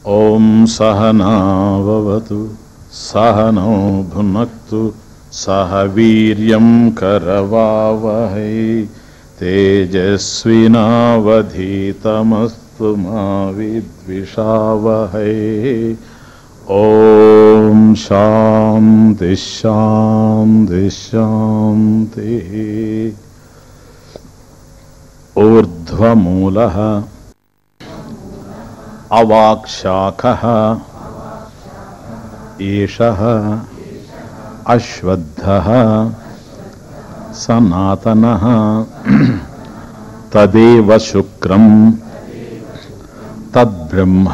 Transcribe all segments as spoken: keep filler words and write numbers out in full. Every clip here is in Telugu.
ఓం సహనావవతు సహనౌ భునక్తు సహ వీర్యం కరవావహై తేజస్వినావధీతమస్తు మా విద్విషావహై. ఓం శాంతి శాంతి శాంతి. ఊర్ధ్వమూలః అవాక్శాఖః ఏషః అశ్వత్థః సనాతనః తదేవ శుక్రం తద్బ్రహ్మ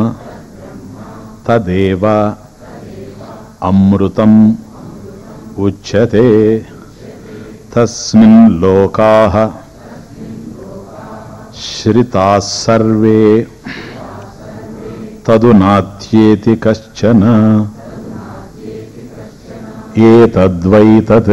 తదేవ అమృతం ఉచ్యతే. తస్మిన్ లోకాః శ్రితాః సర్వే తదునాత్యేతి కశ్చన ఏతద్వై తత్.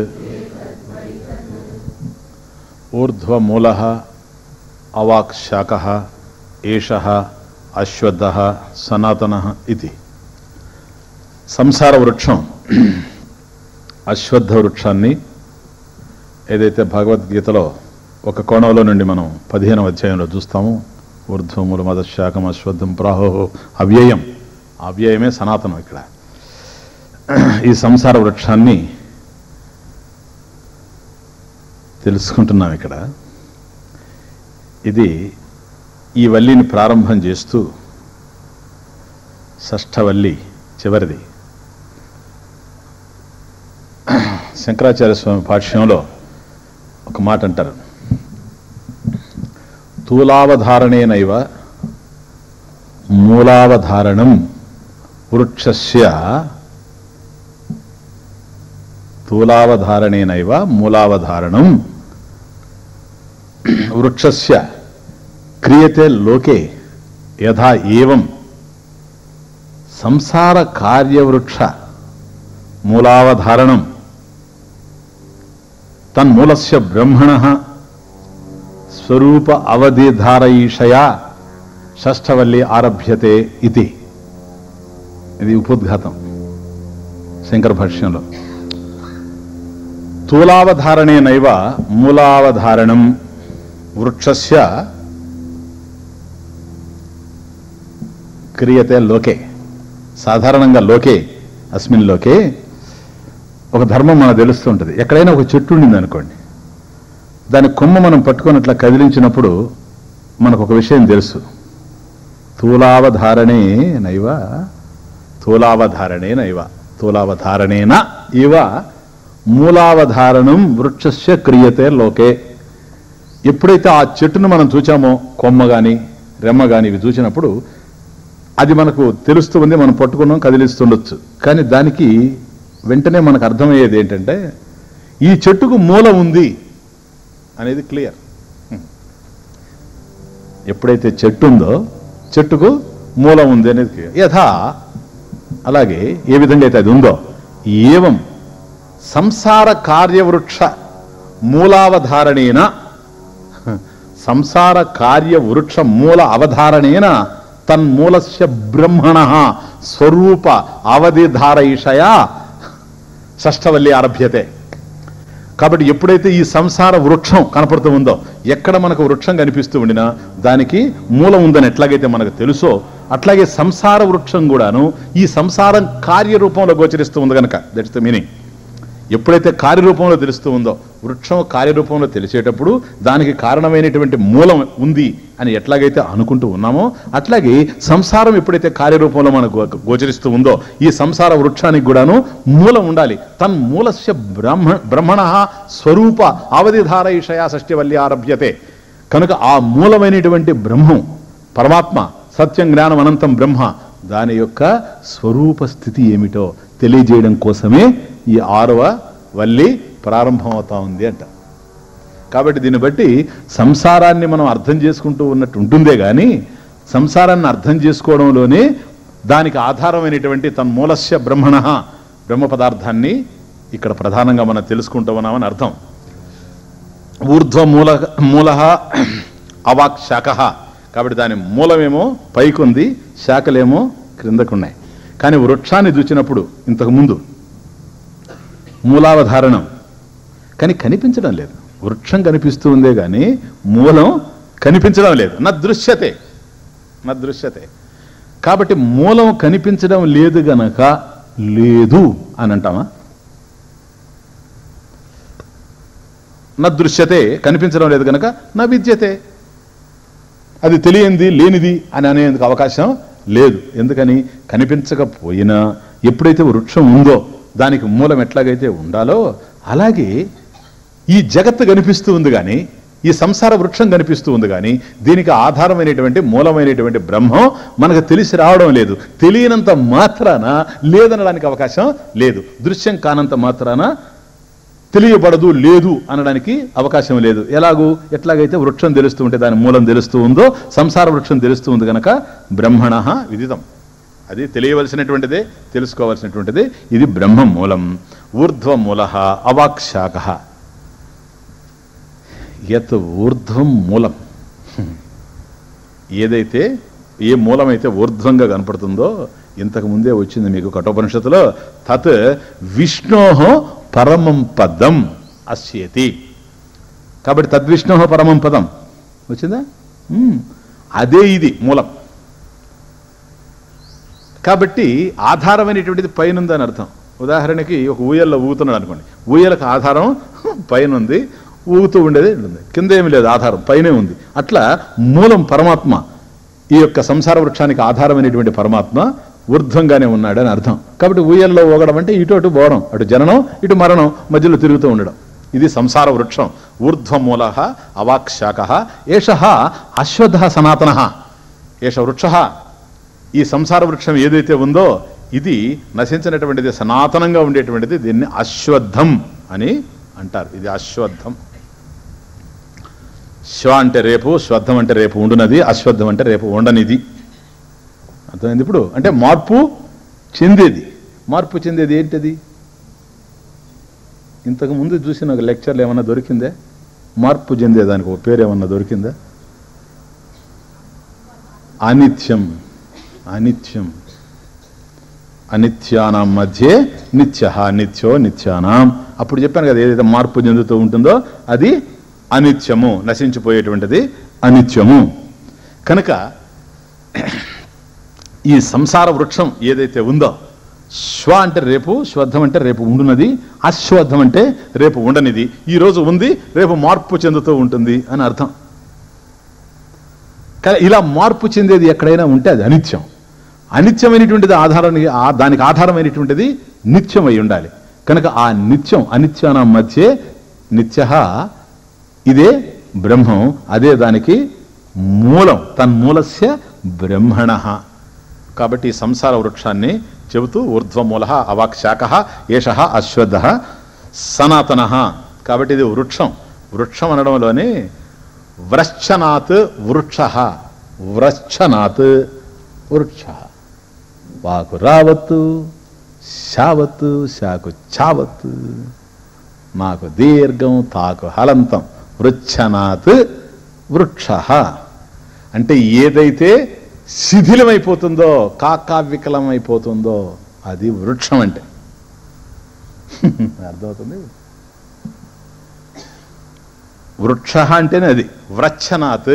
ఊర్ధ్వమూలః అవాక్శాఖః ఏషః అశ్వత్థః సనాతనః ఇది. సంసార వృక్షం అశ్వత్థ వృక్షాన్ని ఏదైతే భగవద్గీతలో ఒక కోణంలో నుండి మనం పదిహేనవ అధ్యాయంలో చూస్తాము. ఊర్ధ్వమూల మదశాఖం అశ్వత్థం ప్రాహో అవ్యయం. అవ్యయమే సనాతనం. ఇక్కడ ఈ సంసార వృక్షాన్ని తెలుసుకుంటున్నాం. ఇక్కడ ఇది ఈ వల్లిని ప్రారంభం చేస్తూ షష్ఠవల్లి చివరిది. శంకరాచార్య స్వామి భాష్యంలో ఒక మాట అంటారు, స్థూలావధారణేనైవ మూలావధారణం వృక్షస్య. స్థూలావధారణేనైవ మూలావధారణం వృక్షస్య క్రియతే లోకే యథా ఏవం సంసార కార్యవృక్ష మూలావధారణం తన్మూలస్య బ్రహ్మణః స్వరూప అవధిధారయిషయా షష్ఠవల్లి ఆరభ్యతే ఇది. ఇది ఉపోద్ఘాతం శంకర భాష్యంలో. స్థూలావధారణేనైవ మూలావధారణం వృక్షస్య క్రియతే లోకే. సాధారణంగా లోకే అస్మిన్ లోకే ఒక ధర్మం మనకు తెలుస్తుంటుంది. ఎక్కడైనా ఒక చెట్టు ఉండింది అనుకోండి, దాని కొమ్మ మనం పట్టుకున్నట్లా కదిలించినప్పుడు మనకు ఒక విషయం తెలుసు. స్థూలావధారణే నైవ స్థూలావధారణే నైవ స్థూలావధారణేన ఇవ మూలావధారణం వృక్షస్య క్రియతే లోకే. ఎప్పుడైతే ఆ చెట్టును మనం చూచామో, కొమ్మ కానీ రెమ్మ కానీ ఇవి చూసినప్పుడు అది మనకు తెలుస్తూ ఉంది, మనం పట్టుకున్నాం, కదిలిస్తుండొచ్చు. కానీ దానికి వెంటనే మనకు అర్థమయ్యేది ఏంటంటే ఈ చెట్టుకు మూల ఉంది అనేది క్లియర్. ఎప్పుడైతే చెట్టు ఉందో చెట్టుకు మూల ఉంది అనేది క్లియర్. యథా అలాగే ఏ విధంగా అయితే అది ఉందో ఏవం సంసార కార్యవృక్ష మూలావధారణేన సంసార కార్యవృక్ష మూల అవధారణేన తన్మూలస్య బ్రహ్మణః స్వరూప అవధిధారయిషయా షష్ఠవల్లి ఆరభ్యతే. కాబట్టి ఎప్పుడైతే ఈ సంసార వృక్షం కనపడుతూ ఉందో, ఎక్కడ మనకు వృక్షం కనిపిస్తూ ఉండినా దానికి మూలం ఉందని ఎట్లాగైతే మనకు తెలుసో, అట్లాగే సంసార వృక్షం కూడాను ఈ సంసారం కార్యరూపంలో గోచరిస్తూ ఉంది కనుక దట్స్ ద మీనింగ్. ఎప్పుడైతే కార్యరూపంలో తెలుస్తూ ఉందో, వృక్షం కార్యరూపంలో తెలిసేటప్పుడు దానికి కారణమైనటువంటి మూలం ఉంది అని ఎట్లాగైతే అనుకుంటూ ఉన్నామో, అట్లాగే సంసారం ఎప్పుడైతే కార్యరూపంలో మనకు గోచరిస్తూ ఉందో ఈ సంసార వృక్షానికి కూడాను మూలం ఉండాలి. తన్ మూలస్య బ్రహ్మ బ్రహ్మణః స్వరూప అవధిధారయిషయా షష్ఠవల్లి ఆరభ్యతే. కనుక ఆ మూలమైనటువంటి బ్రహ్మం పరమాత్మ సత్యం జ్ఞానం అనంతం బ్రహ్మ, దాని యొక్క స్వరూప స్థితి ఏమిటో తెలియజేయడం కోసమే ఈ ఆరవ వల్లి ప్రారంభం అవుతా ఉంది అంట. కాబట్టి దీన్ని బట్టి సంసారాన్ని మనం అర్థం చేసుకుంటూ ఉన్నట్టు ఉంటుందే కానీ సంసారాన్ని అర్థం చేసుకోవడంలోనే దానికి ఆధారమైనటువంటి తన్మూలస్య బ్రహ్మణః బ్రహ్మ పదార్థాన్ని ఇక్కడ ప్రధానంగా మనం తెలుసుకుంటూ ఉన్నామని అర్థం. ఊర్ధ్వ మూల మూల అవాక్ శాఖ కాబట్టి దాని మూలమేమో పైకుంది, శాఖలేమో క్రిందకున్నాయి. కానీ వృక్షాన్ని చూచినప్పుడు ఇంతకుముందు మూలావధారణం కానీ కనిపించడం లేదు. వృక్షం కనిపిస్తూ ఉందే కానీ మూలం కనిపించడం లేదు. నా దృశ్యతే నా దృశ్యతే కాబట్టి మూలం కనిపించడం లేదు గనక లేదు అని అంటామా? నా దృశ్యతే కనిపించడం లేదు గనక నా విద్యతే, అది తెలియంది లేనిది అని అనేందుకు అవకాశం లేదు. ఎందుకని? కనిపించకపోయినా ఎప్పుడైతే వృక్షం ఉందో దానికి మూలం ఎట్లాగైతే ఉండాలో అలాగే ఈ జగత్తు కనిపిస్తూ ఉంది కానీ, ఈ సంసార వృక్షం కనిపిస్తూ ఉంది కానీ దీనికి ఆధారమైనటువంటి మూలమైనటువంటి బ్రహ్మం మనకు తెలిసి రావడం లేదు. తెలియనంత మాత్రాన లేదనడానికి అవకాశం లేదు. దృశ్యం కానంత మాత్రాన తెలియబడదు, లేదు అనడానికి అవకాశం లేదు. ఎలాగూ ఎట్లాగైతే వృక్షం తెలుస్తూ ఉంటే దాని మూలం తెలుస్తూ ఉందో సంసార వృక్షం తెలుస్తూ ఉంది కనుక బ్రహ్మణ విదితం, అది తెలియవలసినటువంటిదే, తెలుసుకోవలసినటువంటిదే. ఇది బ్రహ్మ మూలం. ఊర్ధ్వమూల అవాక్శాక యత్ ఊర్ధ్వం మూలం, ఏదైతే ఏ మూలమైతే ఊర్ధ్వంగా కనపడుతుందో ఇంతకు ముందే వచ్చింది మీకు కఠోపనిషత్తులో, తత్ విష్ణోః పరమం పదం అస్యేతి. కాబట్టి తద్విష్ణోః పరమం పదం వచ్చిందా? అదే ఇది మూలం. కాబట్టి ఆధారమైనటువంటిది పైన ఉందని అర్థం. ఉదాహరణకి ఒక ఊయల్లో ఊగుతున్నాడు అనుకోండి, ఊయలకు ఆధారం పైన ఉంది, ఊగుతూ ఉండేది ఉంటుంది, కింద ఏమి లేదు, ఆధారం పైనే ఉంది. అట్లా మూలం పరమాత్మ, ఈ యొక్క సంసార వృక్షానికి ఆధారమైనటువంటి పరమాత్మ ఊర్ధ్వంగానే ఉన్నాడు అని అర్థం. కాబట్టి ఊయల్లో ఊగడం అంటే ఇటు అటు పోవడం, అటు జననం ఇటు మరణం మధ్యలో తిరుగుతూ ఉండడం, ఇది సంసార వృక్షం. ఊర్ధ్వమూల అవాక్శాక ఏష అశ్వత్థ సనాతన, ఏష వృక్ష, ఈ సంసార వృక్షం ఏదైతే ఉందో ఇది నశించినటువంటిది, సనాతనంగా ఉండేటువంటిది. దీన్ని అశ్వత్థం అని అంటారు. ఇది అశ్వత్థం. శ్వ అంటే రేపు, శ్వత్థం అంటే రేపు ఉండునది, అశ్వత్థం అంటే రేపు ఉండనిది. అర్థమైంది ఇప్పుడు? అంటే మార్పు చెందేది. మార్పు చెందేది ఏంటిది? ఇంతకు ముందు చూసిన ఒక లెక్చర్లు ఏమన్నా దొరికిందే? మార్పు చెందేదానికి ఒక పేరు ఏమన్నా దొరికిందా? అనిత్యం. అనిత్యం. అనిత్యానాం మధ్యే నిత్య, నిత్యో నిత్యానాం. అప్పుడు చెప్పాను కదా, ఏదైతే మార్పు చెందుతూ ఉంటుందో అది అనిత్యము, నశించిపోయేటువంటిది అనిత్యము. కనుక ఈ సంసార వృక్షం ఏదైతే ఉందో, శ్వ అంటే రేపు, శ్వత్థం అంటే రేపు ఉండునది, అశ్వత్థం అంటే రేపు ఉండనిది. ఈరోజు ఉంది, రేపు మార్పు చెందుతూ ఉంటుంది అని అర్థం. కానీ ఇలా మార్పు చెందేది ఎక్కడైనా ఉంటే అది అనిత్యం. అనిత్యమైనటువంటిది ఆధారాన్ని, దానికి ఆధారమైనటువంటిది నిత్యమై ఉండాలి. కనుక ఆ నిత్యం, అనిత్యాన మధ్య నిత్య, ఇదే బ్రహ్మం, అదే దానికి మూలం. తన్మూలస్య బ్రహ్మణ. కాబట్టి ఈ సంసార వృక్షాన్ని చెబుతూ ఊర్ధ్వమూల అవాక్శాక ఏష అశ్వత్థ సనాతన. కాబట్టి ఇది వృక్షం. వృక్షం అనడంలోనే వ్రశ్చనాత్ వృక్ష, వ్రశ్చనాత్ వృక్ష. వాకు రావత్తు, శావత్తు, శాకు చావత్తు, మాకు దీర్ఘం, తాకు హలంతం. వృక్షనాత్ వృక్ష అంటే ఏదైతే శిథిలమైపోతుందో, కాకావికలమైపోతుందో అది వృక్షం అంటే. అర్థమవుతుంది? వృక్ష అంటేనే అది. వ్రచ్చనాత్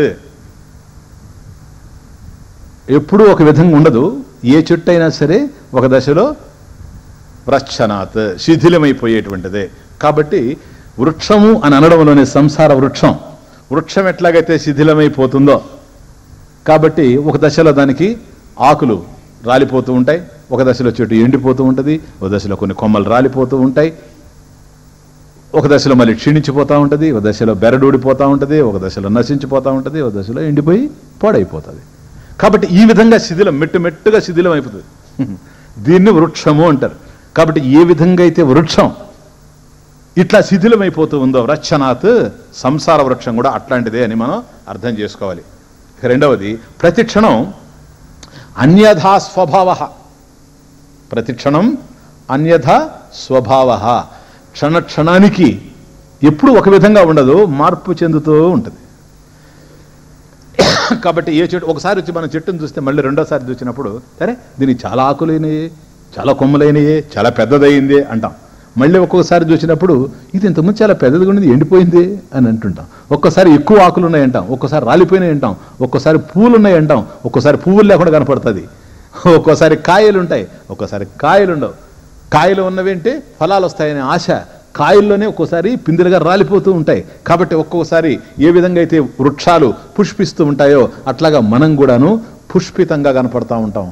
ఎప్పుడూ ఒక విధంగా ఉండదు. ఏ చెట్టు అయినా సరే ఒక దశలో వ్రచ్చనాత్ శిథిలమైపోయేటువంటిదే. కాబట్టి వృక్షము అని అనడంలోనే సంసార వృక్షం, వృక్షం ఎట్లాగైతే శిథిలమైపోతుందో, కాబట్టి ఒక దశలో దానికి ఆకులు రాలిపోతూ ఉంటాయి, ఒక దశలో చెట్టు ఎండిపోతూ ఉంటుంది, ఒక దశలో కొన్ని కొమ్మలు రాలిపోతూ ఉంటాయి, ఒక దశలో మళ్ళీ క్షీణించిపోతూ ఉంటుంది, ఒక దశలో బెరడూడిపోతూ ఉంటుంది, ఒక దశలో నశించిపోతూ ఉంటుంది, ఒక దశలో ఎండిపోయి పాడైపోతుంది. కాబట్టి ఈ విధంగా శిథిలం, మెట్టు మెట్టుగా శిథిలం అయిపోతుంది. దీన్ని వృక్షము అంటారు. కాబట్టి ఏ విధంగా అయితే వృక్షం ఇట్లా శిథిలమైపోతూ ఉందో, వ్రచ్చనాత్ సంసార వృక్షం కూడా అట్లాంటిదే అని మనం అర్థం చేసుకోవాలి. రెండవది, ప్రతిక్షణం అన్యథా స్వభావ. ప్రతిక్షణం అన్యథా స్వభావ. క్షణ క్షణానికి ఎప్పుడు ఒక విధంగా ఉండదు, మార్పు చెందుతూ ఉంటుంది. కాబట్టి ఏ చెట్టు ఒకసారి వచ్చి మనం చెట్టును చూస్తే మళ్ళీ రెండోసారి చూసినప్పుడు సరే దీనికి చాలా ఆకులైనయే, చాలా కొమ్మలైనయే, చాలా పెద్దదయ్యింది అంటాం. మళ్ళీ ఒక్కొక్కసారి చూసినప్పుడు ఇది ఇంతకుముందు చాలా పెద్దదిగా ఉండేది ఎండిపోయింది అని అంటుంటాం. ఒక్కసారి ఎక్కువ ఆకులు ఉన్నాయంటాం, ఒక్కోసారి రాలిపోయినాయి అంటాం, ఒక్కోసారి పూలు ఉన్నాయి అంటాం, ఒక్కోసారి పువ్వులు లేకుండా కనపడుతుంది, ఒక్కోసారి కాయలు ఉంటాయి, ఒక్కోసారి కాయలు ఉండవు. కాయలు ఉన్నవేంటి ఫలాలు వస్తాయనే ఆశ, కాయల్లోనే ఒక్కోసారి పిందెలుగా రాలిపోతూ ఉంటాయి. కాబట్టి ఒక్కొక్కసారి ఏ విధంగా అయితే వృక్షాలు పుష్పిస్తూ ఉంటాయో అట్లాగా మనం కూడాను పుష్పితంగా కనపడతా ఉంటాం.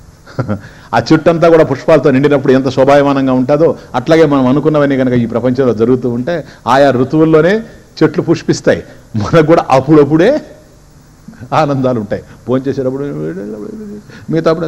ఆ చుట్టంతా కూడా పుష్పాలతో నిండినప్పుడు ఎంత శోభాయమానంగా ఉంటుందో అట్లాగే మనం అనుకున్నవన్నీ కనుక ఈ ప్రపంచంలో జరుగుతూ ఉంటే ఆయా ఋతువుల్లోనే చెట్లు పుష్పిస్తాయి. మనకు కూడా అప్పుడప్పుడే ఆనందాలు ఉంటాయి. భోజనం చేసేటప్పుడు మిగతాప్పుడు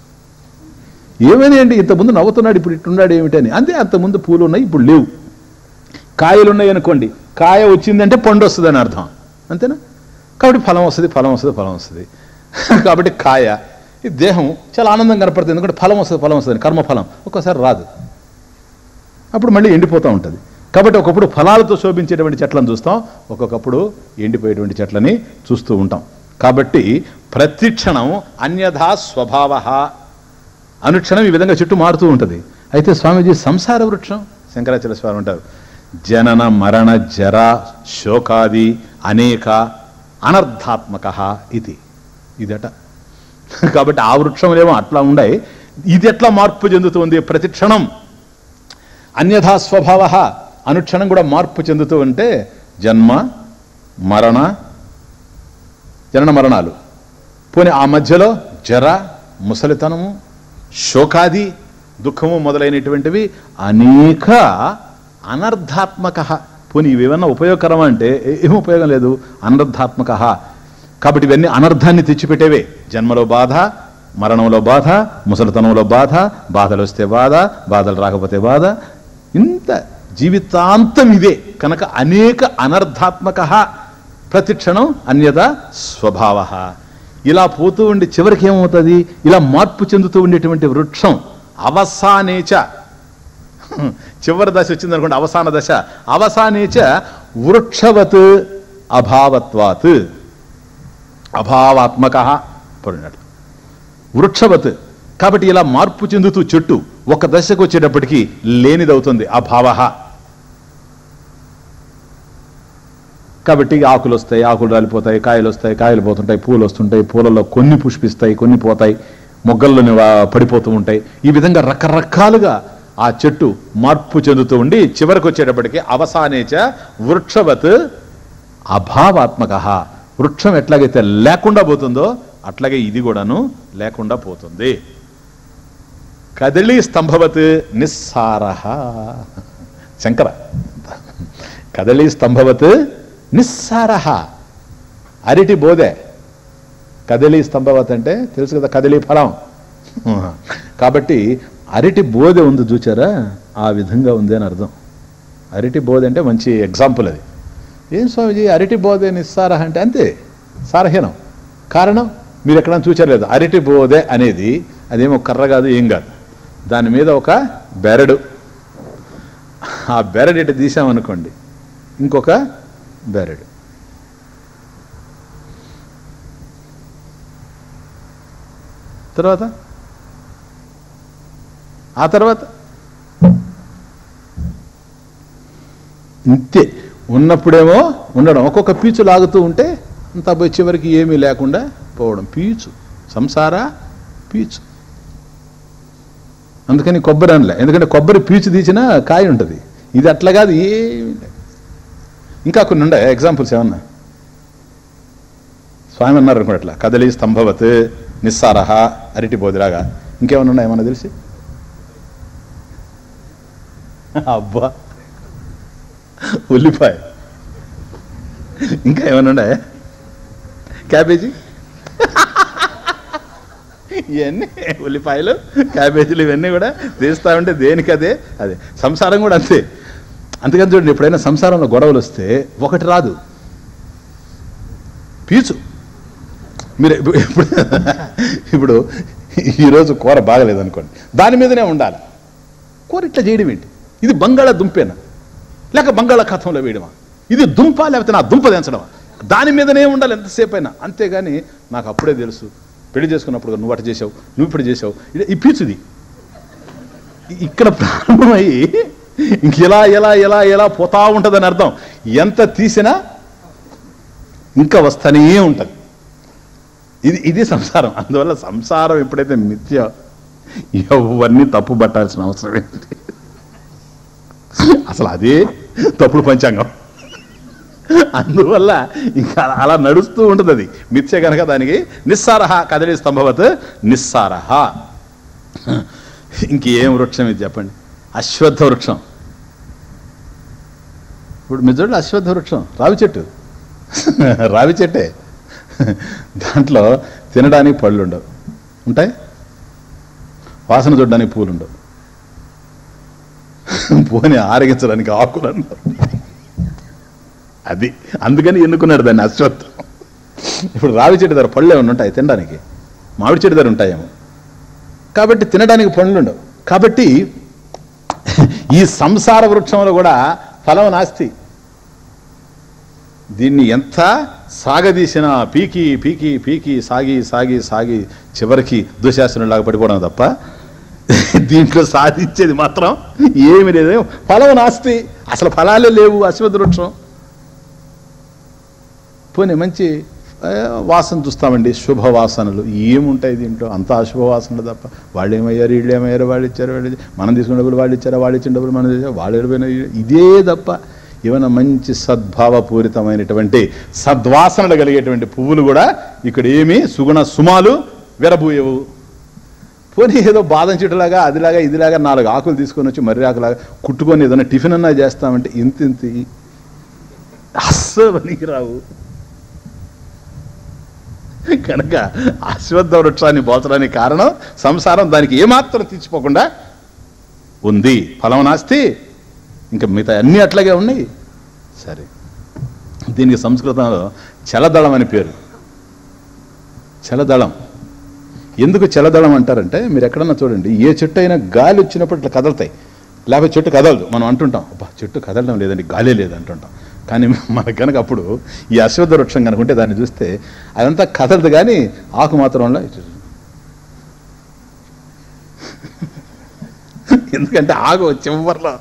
ఏమైనా అండి ఇంతకుముందు నవ్వుతున్నాడు ఇప్పుడు ఇట్టున్నాడు ఏమిటని, అంతే. అంతకుముందు పూలు ఉన్నాయి ఇప్పుడు లేవు. కాయలు ఉన్నాయి అనుకోండి, కాయ వచ్చిందంటే పండు వస్తుంది అని అర్థం, అంతేనా? కాబట్టి ఫలం వస్తుంది ఫలం వస్తుంది ఫలం వస్తుంది కాబట్టి కాయ ఈ దేహం చాలా ఆనందం కనపడుతుంది, ఎందుకంటే ఫలం వస్తుంది ఫలం వస్తుంది కర్మఫలం. ఒక్కోసారి రాదు, అప్పుడు మళ్ళీ ఎండిపోతూ ఉంటుంది. కాబట్టి ఒకప్పుడు ఫలాలతో శోభించేటువంటి చెట్లను చూస్తాం, ఒక్కొక్కప్పుడు ఎండిపోయేటువంటి చెట్లని చూస్తూ ఉంటాం. కాబట్టి ప్రతి క్షణం అన్యథా స్వభావ, అనుక్షణం ఈ విధంగా చెట్టు మారుతూ ఉంటుంది. అయితే స్వామీజీ సంసార వృక్షం, శంకరాచార్య స్వామి అంటారు జనన మరణ జర శోకాది అనేక అనర్థాత్మక ఇది ఇదట. కాబట్టి ఆ వృక్షములేమో అట్లా ఉన్నాయి, ఇది ఎట్లా మార్పు చెందుతుంది ప్రతి క్షణం. అన్యథా స్వభావ, అనుక్షణం కూడా మార్పు చెందుతూ ఉంటే జన్మ మరణ జనన మరణాలు, పోనీ ఆ మధ్యలో జర ముసలితనము శోకాది దుఃఖము మొదలైనటువంటివి అనేక అనర్థాత్మక. పోనీ ఇవేమన్నా ఉపయోగకరం అంటే ఏం ఉపయోగం లేదు, అనర్థాత్మక. కాబట్టి ఇవన్నీ అనర్థాన్ని తెచ్చిపెట్టేవే. జన్మలో బాధ, మరణంలో బాధ, ముసలితనంలో బాధ, బాధలు వస్తే బాధ, బాధలు రాకపోతే బాధ, ఇంత జీవితాంతం ఇదే కనుక అనేక అనర్థాత్మక. ప్రతిక్షణం అన్యత స్వభావ. ఇలా పోతూ ఉండి చివరికి ఏమవుతుంది, ఇలా మార్పు చెందుతూ ఉండేటువంటి వృక్షం అవసానేచ, చివరి దశ వచ్చింది అనుకోండి అవసాన దశ, అవసానేచ వృక్షవత్ అభావత్వాత్, అభావాత్మక పడినాడు వృక్షవత్. కాబట్టి ఇలా మార్పు చెందుతూ చెట్టు ఒక దశకు వచ్చేటప్పటికీ లేనిదవుతుంది అభావ. కాబట్టి ఆకులు వస్తాయి, ఆకులు రాలిపోతాయి, కాయలు వస్తాయి, కాయలు పోతుంటాయి, పూలు వస్తుంటాయి, పూలలో కొన్ని పుష్పిస్తాయి, కొన్ని పోతాయి, మొగ్గల్లోని పడిపోతూ ఉంటాయి. ఈ విధంగా రకరకాలుగా ఆ చెట్టు మార్పు చెందుతూ ఉండి చివరికి వచ్చేటప్పటికి అవసానేచ వృక్షవత్ అభావాత్మక. వృక్షం ఎట్లాగైతే లేకుండా పోతుందో అట్లాగే ఇది కూడాను లేకుండా పోతుంది. కదళీ స్తంభవత్ నిస్సార. శంకర కదళీ స్తంభవత్ నిస్సార. అరటి బోధే కదళీ స్తంభవత్ అంటే తెలుసు కదా, కదళీ ఫలం. కాబట్టి అరటి బోధె ఉంది చూచారా, ఆ విధంగా ఉంది అని అర్థం. అరటి బోధె అంటే మంచి ఎగ్జాంపుల్ అది. ఏం స్వామిజీ అరటి బోధె నిస్సార అంటే అంతే, సారహీనం. కారణం మీరు ఎక్కడైనా చూచారు లేదు, అరటి బోధె అనేది అదేమో కర్ర కాదు ఏం కాదు, దాని మీద ఒక బెరడు, ఆ బెరడు ఇటు తీసామనుకోండి ఇంకొక బెరడు, తర్వాత ఆ తర్వాత ఇంతే ఉన్నప్పుడేమో ఉండడం, ఒక్కొక్క పీచు లాగుతూ ఉంటే అంత పోయి చివరికి ఏమీ లేకుండా పోవడం. పీచు సంసార పీచు. అందుకని కొబ్బరి అనలే, ఎందుకంటే కొబ్బరి పీచు తీసినా కాయ ఉంటుంది, ఇది అట్లా కాదు ఏమి. ఇంకా కొన్ని ఉండే ఎగ్జాంపుల్స్ ఏమన్నా స్వామి అన్నారు అనుకోండి అట్లా, కదలి స్తంభవత్ నిస్సారహ అరటి బోధిలాగా. ఇంకేమన్నా ఉన్నాయి ఏమన్నా తెలిసి? అబ్బా ఉల్లిపాయ. ఇంకా ఏమన్నా ఉన్నాయా? క్యాబేజీ. ఇవన్నీ ఉల్లిపాయలు క్యాబేజీలు ఇవన్నీ కూడా తీస్తా ఉంటే దేనికి అదే అదే. సంసారం కూడా అంతే. అందుకని చూడండి, ఎప్పుడైనా సంసారంలో గొడవలు వస్తే ఒకటి రాదు, పీచు. మీరు ఇప్పుడు ఇప్పుడు ఈరోజు కూర బాగలేదనుకోండి, దాని మీదనే ఉండాలి. కూర ఇట్లా చేయడం ఏంటి? ఇది బంగాళ దుంపేనా లేక బంగాళాఖాతంలో వేయడమా? ఇది దుంప లేకపోతే నా దుంప దించడమా? దాని మీదనే ఉండాలి ఎంతసేపు అయినా. అంతేగాని నాకు అప్పుడే తెలుసు, పెళ్లి చేసుకున్నప్పుడు నువ్వు అటు చేసావు, నువ్వు ఇప్పుడు చేసావు, ఈ పిచ్చుది ఇక్కడ ప్రారంభమయ్యి ఇంక ఎలా ఎలా ఎలా ఎలా పోతా ఉంటుందని అర్థం. ఎంత తీసినా ఇంకా వస్తూనే ఉంటుంది. ఇది ఇది సంసారం. అందువల్ల సంసారం ఎప్పుడైతే మిథ్య, ఎవరిని తప్పు పట్టాల్సిన అవసరం ఏంటి? అసలు అదే తప్పుడు పంచాంగం. అందువల్ల ఇంకా అలా నడుస్తూ ఉంటుంది. అది మిథ్య కనుక దానికి నిస్సారహ కదలి స్తంభవత్ నిస్సారహ. ఇంకేం వృక్షం ఇది చెప్పండి? అశ్వత్థ వృక్షం. ఇప్పుడు మిజోళ్ళు అశ్వత్థ వృక్షం రావి చెట్టు, రావి చెట్టే. దాంట్లో తినడానికి పళ్ళు ఉండవు, ఉంటాయి. వాసన చూడడానికి పూలు ఉండవు, పోని ఆరగించడానికి ఆకులు అన్నారు. అది అందుకని ఎన్నుకున్నాడు దాన్ని అశ్వత్థం. ఇప్పుడు రావి చెట్టు దగ్గర పళ్ళు ఏమైనా ఉంటాయి తినడానికి? మామిడి చెట్టు దగ్గర ఉంటాయేమో, కాబట్టి తినడానికి పళ్ళు ఉండవు. కాబట్టి ఈ సంసార వృక్షంలో కూడా ఫలం నాస్తి. దీన్ని ఎంత సాగదీసినా పీకి పీకి పీకి సాగి సాగి సాగి చివరికి దుశాసనులాగా పడిపోవడం తప్ప దీంట్లో సాధించేది మాత్రం ఏమి లేదు. ఫలం నాస్తి, అసలు ఫలాలే లేవు అశ్వత్థ వృక్షం. పోనీ మంచి వాసన చూస్తామండి, శుభవాసనలు ఏముంటాయి దీంట్లో? అంతా అశుభవాసనలు తప్ప. వాళ్ళు ఏమయ్యారు, వీళ్ళు ఏమయ్యారు, వాళ్ళు ఇచ్చారు, వాళ్ళు మనం తీసుకున్న డబ్బులు వాళ్ళు ఇచ్చారా, వాళ్ళు ఇచ్చిన డబ్బులు మనం చేసారు, వాళ్ళు వెళ్ళిపోయిన ఇదే తప్ప ఏమైనా మంచి సద్భావపూరితమైనటువంటి సద్వాసనలు కలిగేటువంటి పువ్వులు కూడా ఇక్కడ ఏమి సుగుణ సుమాలు విరబూయవు. పోనీ ఏదో బాదం చెట్టులాగా అదిలాగా ఇదిలాగా నాలుగు ఆకులు తీసుకొని వచ్చి మర్రి ఆకులాగా కుట్టుకొని ఏదైనా టిఫిన్ అన్నా చేస్తామంటే ఇంత ఇంత అస్సలు పనికి రావు. కనుక అశ్వత్థ వృక్షాన్ని పోల్చడానికి కారణం సంసారం దానికి ఏమాత్రం తీర్చిపోకుండా ఉంది. ఫలం నాస్తి, ఇంకా మిగతా అన్నీ అట్లాగే ఉన్నాయి. సరే, దీనికి సంస్కృతంలో చలదళం అని పేరు. చలదళం ఎందుకు చలదళం అంటారంటే, మీరు ఎక్కడన్నా చూడండి, ఏ చెట్టు అయినా గాలి వచ్చినప్పుడు ఇట్లా కదలతాయి, లేకపోతే చెట్టు కదలదు. మనం అంటుంటాం అబ్బా చెట్టు కదలడం లేదండి, గాలే లేదు అంటుంటాం. కానీ మనకు కనుక అప్పుడు ఈ అశ్వత్థ వృక్షం కనుకుంటే దాన్ని చూస్తే అదంతా కదలదు, కానీ ఆకు మాత్రం ఎందుకంటే ఆకు చివరిలో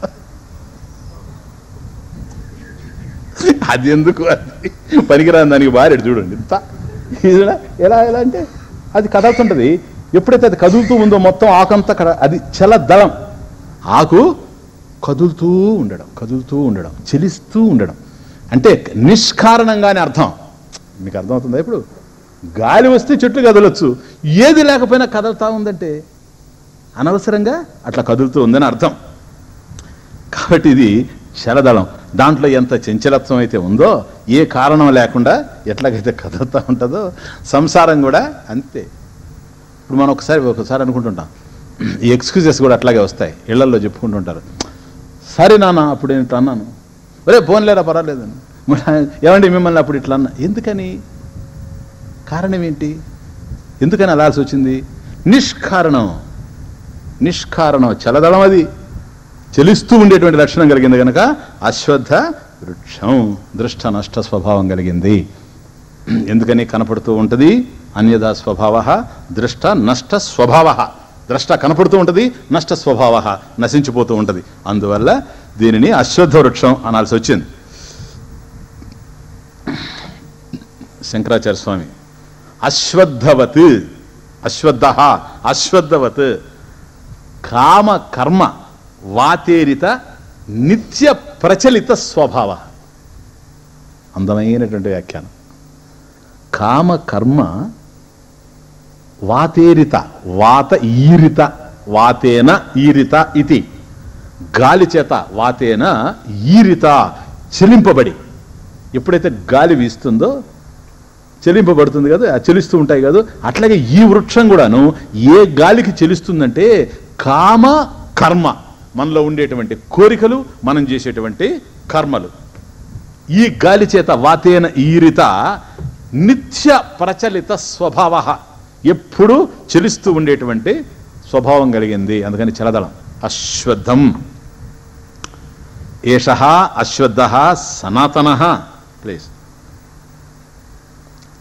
అది ఎందుకు అది పనికిరాని దానికి బారేడు చూడండి. ఇంత ఎలా ఎలా అంటే అది కదలుతుంటది. ఎప్పుడైతే అది కదులుతూ ఉందో మొత్తం ఆకంతా అది చలదళం. ఆకు కదులుతూ ఉండడం, కదులుతూ ఉండడం, చెలిస్తూ ఉండడం అంటే నిష్కారణంగానే అర్థం. మీకు అర్థమవుతుందా? ఇప్పుడు గాలి వస్తే చెట్లు కదలొచ్చు, ఏది లేకపోయినా కదులుతూ ఉందంటే అనవసరంగా అట్లా కదులుతూ ఉందని అర్థం. కాబట్టి ఇది చలదళం. దాంట్లో ఎంత చంచలత్వం అయితే ఉందో, ఏ కారణం లేకుండా ఎట్లాగైతే కదులుతూ ఉంటుందో సంసారం కూడా అంతే. ఇప్పుడు మనం ఒకసారి ఒకసారి అనుకుంటుంటాం, ఈ ఎక్స్క్యూజెస్ కూడా అట్లాగే వస్తాయి, ఇళ్లల్లో చెప్పుకుంటుంటారు. సరే నాన్న అప్పుడు నేను ఇట్లా అన్నాను, ఒరే ఫోన్ లేరా పర్వాలేదని, ఏమండి మిమ్మల్ని అప్పుడు ఇట్లా అన్నా. ఎందుకని? కారణం ఏంటి? ఎందుకని అలాల్సి వచ్చింది? నిష్కారణం. నిష్కారణం చలదళం, అది చలిస్తూ ఉండేటువంటి లక్షణం కలిగింది కనుక అశ్వత్థ వృక్షం. దృష్ట నష్ట స్వభావం కలిగింది. ఎందుకని? కనపడుతూ ఉంటుంది అన్యదా స్వభావ, దృష్ట నష్ట స్వభావ. ద్రష్ట కనపడుతూ ఉంటుంది, నష్ట స్వభావ నశించిపోతూ ఉంటుంది. అందువల్ల దీనిని అశ్వత్థ వృక్షం అనాల్సి వచ్చింది. శంకరాచార్య స్వామి అశ్వత్థవత్, అశ్వత్థ అశ్వత్థవత్ కామ కర్మ వాతేరిత నిత్య ప్రచలిత స్వభావ. అందమైనటువంటి వ్యాఖ్యానం. కామ కర్మ వాతేరిత, వాత ఈరిత, వాతేన ఈరిత ఇది, గాలి చేత వాతేన ఈరిత చెలింపబడి. ఎప్పుడైతే గాలి వీస్తుందో చెలింపబడుతుంది కదా, చెలిస్తూ ఉంటాయి కదా. అట్లాగే ఈ వృక్షం కూడాను ఏ గాలికి చెలిస్తుందంటే కామ కర్మ, మనలో ఉండేటువంటి కోరికలు, మనం చేసేటువంటి కర్మలు. ఈ గాలి చేత వాతేన ఈరిత నిత్య ప్రచలిత స్వభావ, ఎప్పుడు చెలిస్తూ ఉండేటువంటి స్వభావం కలిగింది. అందుకని చలదళం. అశ్వత్థం ఏషః అశ్వత్థః సనాతనః. ప్లీజ్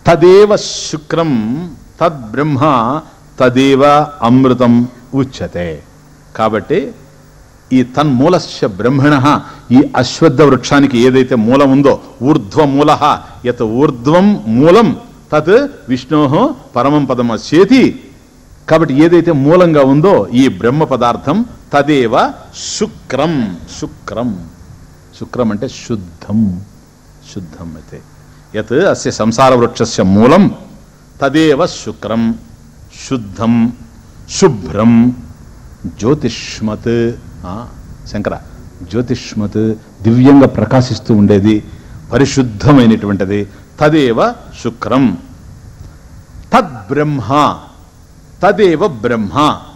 తదేవ శుక్రం తద్బ్రహ్మ తదేవ అమృతం ఉచ్యతే. కాబట్టి ఈ తన్మూలస్య బ్రహ్మణ, ఈ అశ్వత్థ వృక్షానికి ఏదైతే మూలం ఉందో, ఊర్ధ్వమూల యత్ ఊర్ధ్వం మూలం తత్ విష్ణో పరమం పదమస్యేతి. కాబట్టి ఏదైతే మూలంగా ఉందో ఈ బ్రహ్మ పదార్థం తదేవ శుక్రం. శుక్రం శుక్రం అంటే శుద్ధం. శుద్ధం అయితే యత్ అస్య సంసార వృక్షస్య మూలం తదేవ శుక్రం శుద్ధం శుభ్రం జ్యోతిష్మత్. శంకర, జ్యోతిష్మత్ దివ్యంగా ప్రకాశిస్తూ ఉండేది, పరిశుద్ధమైనటువంటిది. తదేవ శుక్రం తద్బ్రహ్మ తదేవ బ్రహ్మ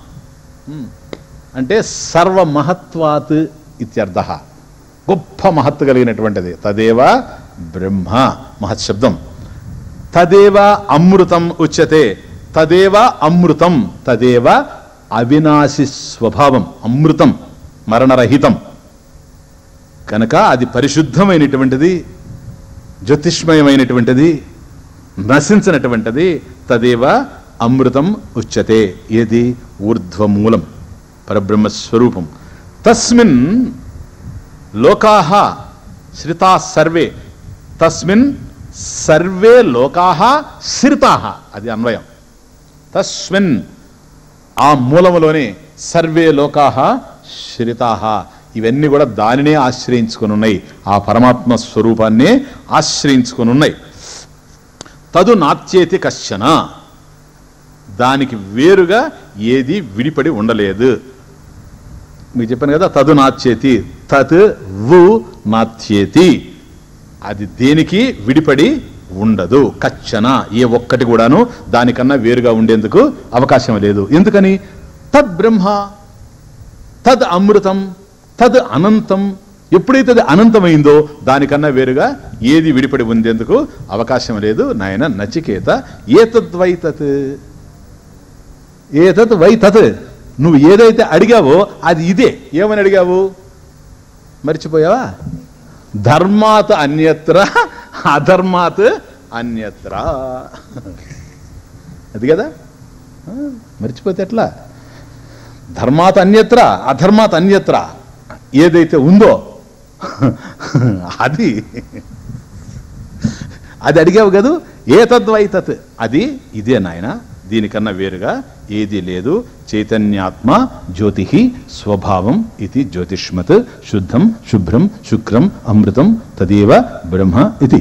అంటే సర్వమహత్వాత్ ఇత్యర్థ. గొప్ప మహత్తు కలిగినటువంటిది తదేవ బ్రహ్మ, మహత్శబ్దం. తదేవ అమృతం ఉచ్యతే. తదేవ అమృతం, తదేవ అవినాశి స్వభావం, అమృతం మరణరహితం కనుక అది పరిశుద్ధమైనటువంటిది, జ్యోతిష్మయమైనటువంటిది, నశించినటువంటిది. తదేవ అమృతం ఉచ్యతే. ఏది? ఊర్ధ్వమూలం, పరబ్రహ్మస్వరూపం. తస్మిన్ లోకాః శ్రితాః సర్వే. తస్మిన్ సర్వే లోకాః శ్రితాః, అది అన్వయం. తస్మిన్ ఆ మూలములోనే సర్వే లోకాః శ్రితాః, ఇవన్నీ కూడా దానినే ఆశ్రయించుకుని ఉన్నాయి, ఆ పరమాత్మ స్వరూపాన్నే ఆశ్రయించుకుని ఉన్నాయి. తదు నాత్యేతి కశ్చన, దానికి వేరుగా ఏది విడిపడి ఉండలేదు. మీకు చెప్పాను కదా, తదు నాత్యేతి. తత్ వు నాత్యేతి, అది దేనికి విడిపడి ఉండదు. కచ్చన, ఏ ఒక్కటి కూడాను దానికన్నా వేరుగా ఉండేందుకు అవకాశం లేదు. ఎందుకని? తద్ బ్రహ్మ తద్ అమృతం తద్ అనంతం. ఎప్పుడైతే అది అనంతమైందో దానికన్నా వేరుగా ఏది విడిపడి ఉండేందుకు అవకాశం లేదు. నాయన నచికేత, ఏతద్వై తత్, ఏతత్ వై తత్. నువ్వు ఏదైతే అడిగావో అది ఇదే. ఏమని అడిగావు? మర్చిపోయావా? ధర్మాత్ అన్యత్ర అధర్మాత్ అన్యత్ర, అది కదా. మర్చిపోతే ఎట్లా? ధర్మాత్ అన్యత్ర అధర్మాత్ అన్యత్ర, ఏదైతే ఉందో అది అది అడిగావు కదా. ఏతద్వై తత్, అది ఇదే నాయన, దీనికన్నా వేరుగా ఏది లేదు. చైతన్యాత్మ జ్యోతి స్వభావం ఇది జ్యోతిష్మత్ శుద్ధం శుభ్రం శుక్రం అమృతం తదేవ బ్రహ్మ ఇది.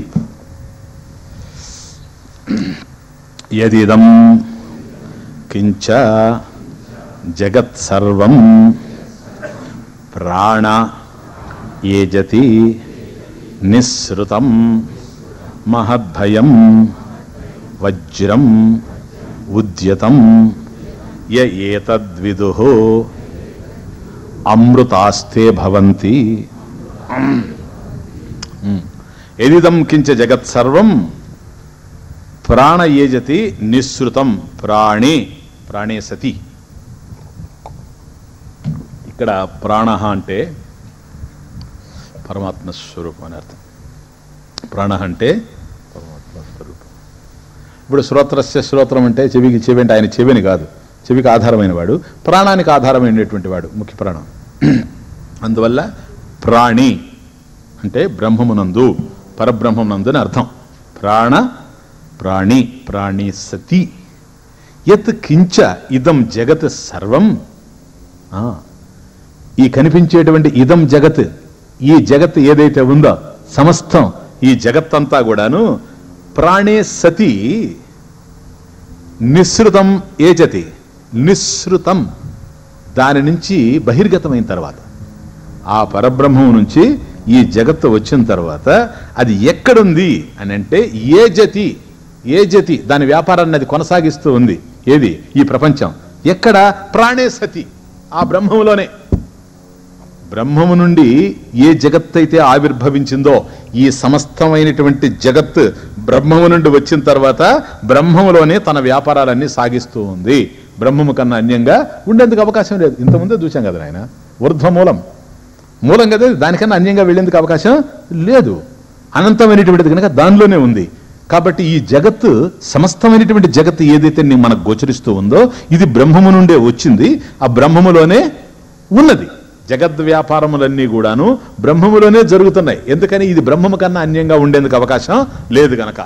యదిదం కించ జగత్ సర్వం ప్రాణ ఏజతి నిస్సృతం మహద్భయం వజ్రం ఉద్యతం య ఏతద్విదుః అమృతాస్తే భవంతి. యదిదం కించ జగత్ సర్వం ప్రాణ ఏజతి నిస్సృతం. ప్రాణే, ప్రాణే సతి. ఇక్కడ ప్రాణ అంటే పరమాత్మ స్వరూపం అని అర్థం. ప్రాణ అంటే పరమాత్మ స్వరూపం. ఇప్పుడు శ్రోత్రస్య శ్రోత్రం అంటే చెవికి, చెవి అంటే ఆయన చెవిని కాదు, చెవికి ఆధారమైన వాడు, ప్రాణానికి ఆధారమైనటువంటి వాడు, ముఖ్య ప్రాణం. అందువల్ల ప్రాణి అంటే బ్రహ్మమునందు, పరబ్రహ్మమునందు అని అర్థం. ప్రాణ ప్రాణి, ప్రాణి సతి. యత్ కించ ఇదం జగత్ సర్వం, ఈ కనిపించేటువంటి ఇదం జగత్, ఈ జగత్ ఏదైతే ఉందో సమస్తం, ఈ జగత్తంతా కూడాను ప్రాణే సతి నిస్సృతం ఏజతి. నిస్సృతం దాని నుంచి బహిర్గతమైన తర్వాత, ఆ పరబ్రహ్మం నుంచి ఈ జగత్తు వచ్చిన తర్వాత అది ఎక్కడుంది అని అంటే ఏజతి. ఏజతి దాని వ్యాపారాన్ని అది కొనసాగిస్తూ ఉంది. ఏది? ఈ ప్రపంచం. ఎక్కడ? ప్రాణే సతి, ఆ బ్రహ్మములోనే. బ్రహ్మము నుండి ఏ జగత్ అయితే ఆవిర్భవించిందో, ఈ సమస్తమైనటువంటి జగత్ బ్రహ్మము నుండి వచ్చిన తర్వాత బ్రహ్మములోనే తన వ్యాపారాలన్నీ సాగిస్తూ ఉంది. బ్రహ్మము కన్నా అన్యంగా ఉండేందుకు అవకాశం లేదు. ఇంతకుముందే చూసాం కదా ఆయన, ఊర్ధ్వమూలం మూలం కదా, దానికన్నా అన్యంగా వెళ్లేందుకు అవకాశం లేదు. అనంతమైనటువంటిది కనుక దానిలోనే ఉంది. కాబట్టి ఈ జగత్తు, సమస్తమైనటువంటి జగత్తు ఏదైతే మనకు గోచరిస్తూ ఉందో ఇది బ్రహ్మము నుండే వచ్చింది, ఆ బ్రహ్మములోనే ఉన్నది. జగద్ వ్యాపారములన్నీ కూడాను బ్రహ్మములోనే జరుగుతున్నాయి. ఎందుకని? ఇది బ్రహ్మము కన్నా అన్యంగా ఉండేందుకు అవకాశం లేదు గనక.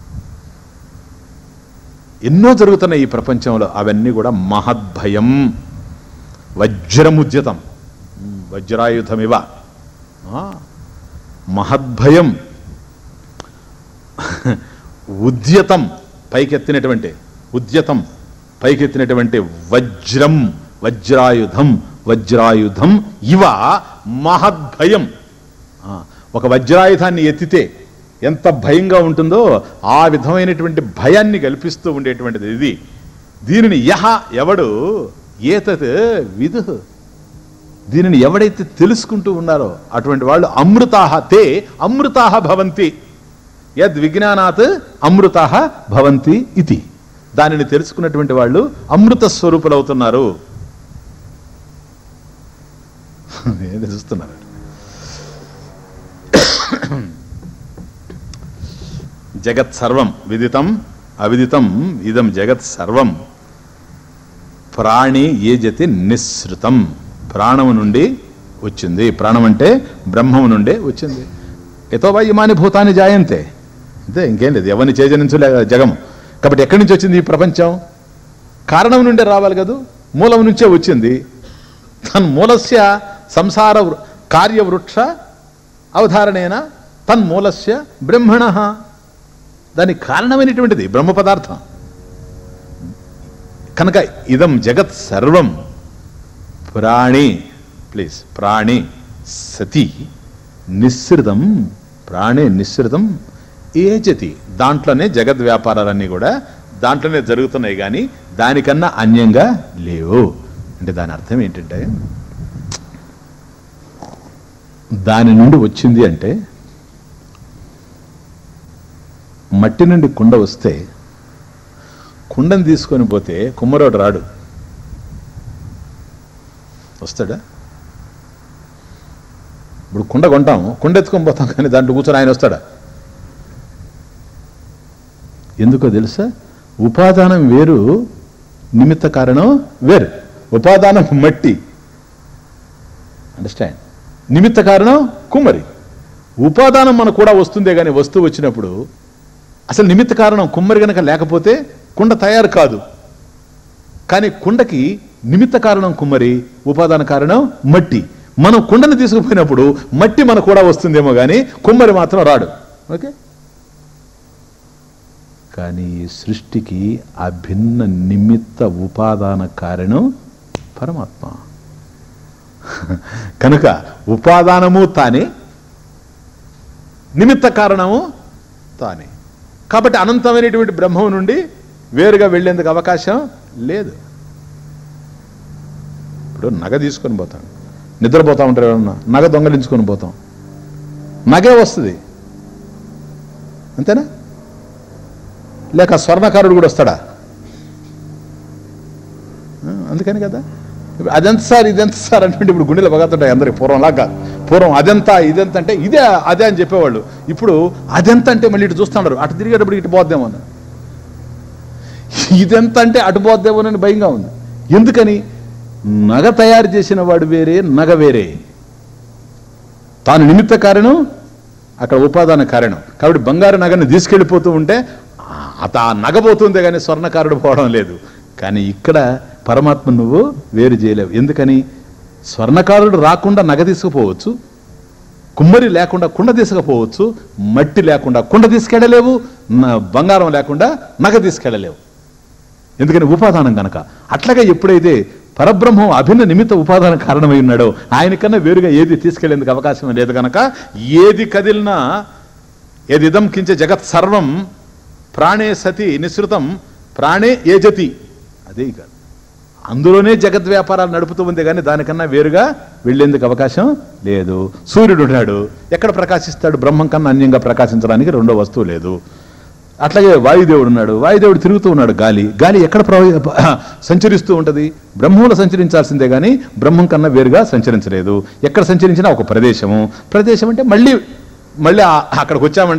ఎన్నో జరుగుతున్నాయి ఈ ప్రపంచంలో, అవన్నీ కూడా మహద్భయం, వజ్రముద్యతం, వజ్రాయుధమివ, మహద్భయం, ఉద్యతం, పైకెత్తినటువంటి, ఉద్యతం పైకెత్తినటువంటి వజ్రం, వజ్రాయుధం, వజ్రాయుధం ఇవ మహద్భయం. ఒక వజ్రాయుధాన్ని ఎత్తితే ఎంత భయంగా ఉంటుందో ఆ విధమైనటువంటి భయాన్ని కల్పిస్తూ ఉండేటువంటిది ఇది. దీనిని యహ, ఎవడు, ఏతత్ విదు, దీనిని ఎవడైతే తెలుసుకుంటూ ఉన్నారో అటువంటి వాళ్ళు అమృతాహ, తే అమృతాహ భవంతి, యద్ విజ్ఞానాత్ అమృతాహ భవంతి ఇది. దానిని తెలుసుకున్నటువంటి వాళ్ళు అమృత స్వరూపులు అవుతున్నారు. చూస్తున్నారు. జగత్ సర్వం విదితం అవిదితం ఇదం జగత్ సర్వం ప్రాణి ఏజతి నిస్సృతం. ప్రాణము నుండి వచ్చింది. ప్రాణం అంటే బ్రహ్మము నుండే వచ్చింది. ఎతో వా ఇమాని భూతాన్ని జాయంతే, అంతే, ఇంకేం లేదు. ఎవరిని చేజనించలే జగము. కాబట్టి ఎక్కడి నుంచి వచ్చింది ఈ ప్రపంచం? కారణం నుండే రావాలి కదా, మూలం నుంచే వచ్చింది. తన్మూలస్య సంసార కార్యవృక్ష అవధారణేన తన్మూలస్య బ్రహ్మణ, దానికి కారణమైనటువంటిది బ్రహ్మ పదార్థం కనుక ఇదం జగత్ సర్వం ప్రాణి, ప్లీజ్, ప్రాణి సతి నిస్సృతం, ప్రాణే నిస్సృతం ఏజతి. దాంట్లోనే జగద్ వ్యాపారాలన్నీ కూడా దాంట్లోనే జరుగుతున్నాయి, కానీ దానికన్నా అన్యంగా లేవు. అంటే దాని అర్థం ఏంటంటే, దాని నుండి వచ్చింది అంటే, మట్టి నుండి కుండ వస్తే కుండను తీసుకొని పోతే కుమ్మరోడు రాడు, వస్తాడా? ఇప్పుడు కుండ కొంటాం, కుండ ఎత్తుకొని పోతాం, కానీ దాంట్లో కూర్చొని ఆయన వస్తాడా? ఎందుకో తెలుసా? ఉపాదానం వేరు, నిమిత్త కారణం వేరు. ఉపాదానం మట్టి, అండర్స్టాండ్, నిమిత్త కారణం కుమ్మరి. ఉపాదానం మనకు కూడా వస్తుందే కానీ వస్తువు వచ్చినప్పుడు అసలు నిమిత్త కారణం కుమ్మరి గనక లేకపోతే కుండ తయారు కాదు. కానీ కుండకి నిమిత్త కారణం కుమ్మరి, ఉపాదాన కారణం మట్టి. మనం కుండను తీసుకుపోయినప్పుడు మట్టి మనకు కూడా వస్తుందేమో కానీ కుమ్మరి మాత్రం రాడు. ఓకే, కానీ ఈ సృష్టికి అభిన్న నిమిత్త ఉపాదాన కారణం పరమాత్మ. కనుక ఉపాదానము తానే, నిమిత్త కారణము తానే. కాబట్టి అనంతమైనటువంటి బ్రహ్మం నుండి వేరుగా వెళ్లేందుకు అవకాశం లేదు. ఇప్పుడు నగ తీసుకొని పోతాం, నిద్రపోతా ఉంటారు ఎవరన్నా, నగ దొంగలించుకొని పోతాం, నగే వస్తుంది, అంతేనా? లేక స్వర్ణకారుడు కూడా వస్తాడా? అందుకని కదా అదెంత సార్ ఇదెంత సార్ అంటే ఇప్పుడు గుండెలు బగతుంటాయి అందరికి. పూర్వంలాగా పూర్వం అదెంత ఇదెంత అంటే ఇదే అదే అని చెప్పేవాళ్ళు. ఇప్పుడు అదెంత అంటే మళ్ళీ ఇటు చూస్తున్నారు, అటు తిరిగేటప్పుడు ఇటు పోద్దేమో, ఇదెంత అంటే అటు పోద్దేమోనని భయంగా ఉంది. ఎందుకని? నగ తయారు చేసిన వాడు వేరే, నగ వేరే. తాను నిమిత్త కారణం, అక్కడ ఉపాదాన కారణం. కాబట్టి బంగారు నగని తీసుకెళ్ళిపోతూ ఉంటే అత నగపోతుందే కానీ స్వర్ణకారుడు పోవడం లేదు. కానీ ఇక్కడ పరమాత్మ నువ్వు వేరు చేయలేవు. ఎందుకని? స్వర్ణకారుడు రాకుండా నగ తీసుకుపోవచ్చు, కుమ్మరి లేకుండా కుండ తీసుకుపోవచ్చు, మట్టి లేకుండా కుండ తీసుకెళ్ళలేవు, బంగారం లేకుండా నగ తీసుకెళ్ళలేవు. ఎందుకని? ఉపాదానం కనుక. అట్లాగే ఎప్పుడైతే పరబ్రహ్మం అభిన్న నిమిత్త ఉపాదాన కారణమై ఉన్నాడో ఆయనకన్నా వేరుగా ఏది తీసుకెళ్లేందుకు అవకాశం లేదు కనుక ఏది కదిలినా, ఏది ఇదం కించ జగత్ సర్వం ప్రాణే సతి నిసృతం ప్రాణే ఏజతి, అదే ఇక అందులోనే జగద్ వ్యాపారాలు నడుపుతూ ఉంది, కానీ దానికన్నా వేరుగా వెళ్లేందుకు అవకాశం లేదు. సూర్యుడు ఉన్నాడు, ఎక్కడ ప్రకాశిస్తాడు? బ్రహ్మం కన్నా అన్యంగా ప్రకాశించడానికి రెండో వస్తువు లేదు. అట్లాగే వాయుదేవుడు ఉన్నాడు, వాయుదేవుడు తిరుగుతూ ఉన్నాడు. గాలి గాలి ఎక్కడ సంచరిస్తూ ఉంటుంది? బ్రహ్మంలో సంచరించాల్సిందే కానీ బ్రహ్మం కన్నా వేరుగా సంచరించలేదు. ఎక్కడ సంచరించినా ఒక ప్రదేశము. ప్రదేశం అంటే మళ్ళీ మళ్ళీ అక్కడికి వచ్చామంటే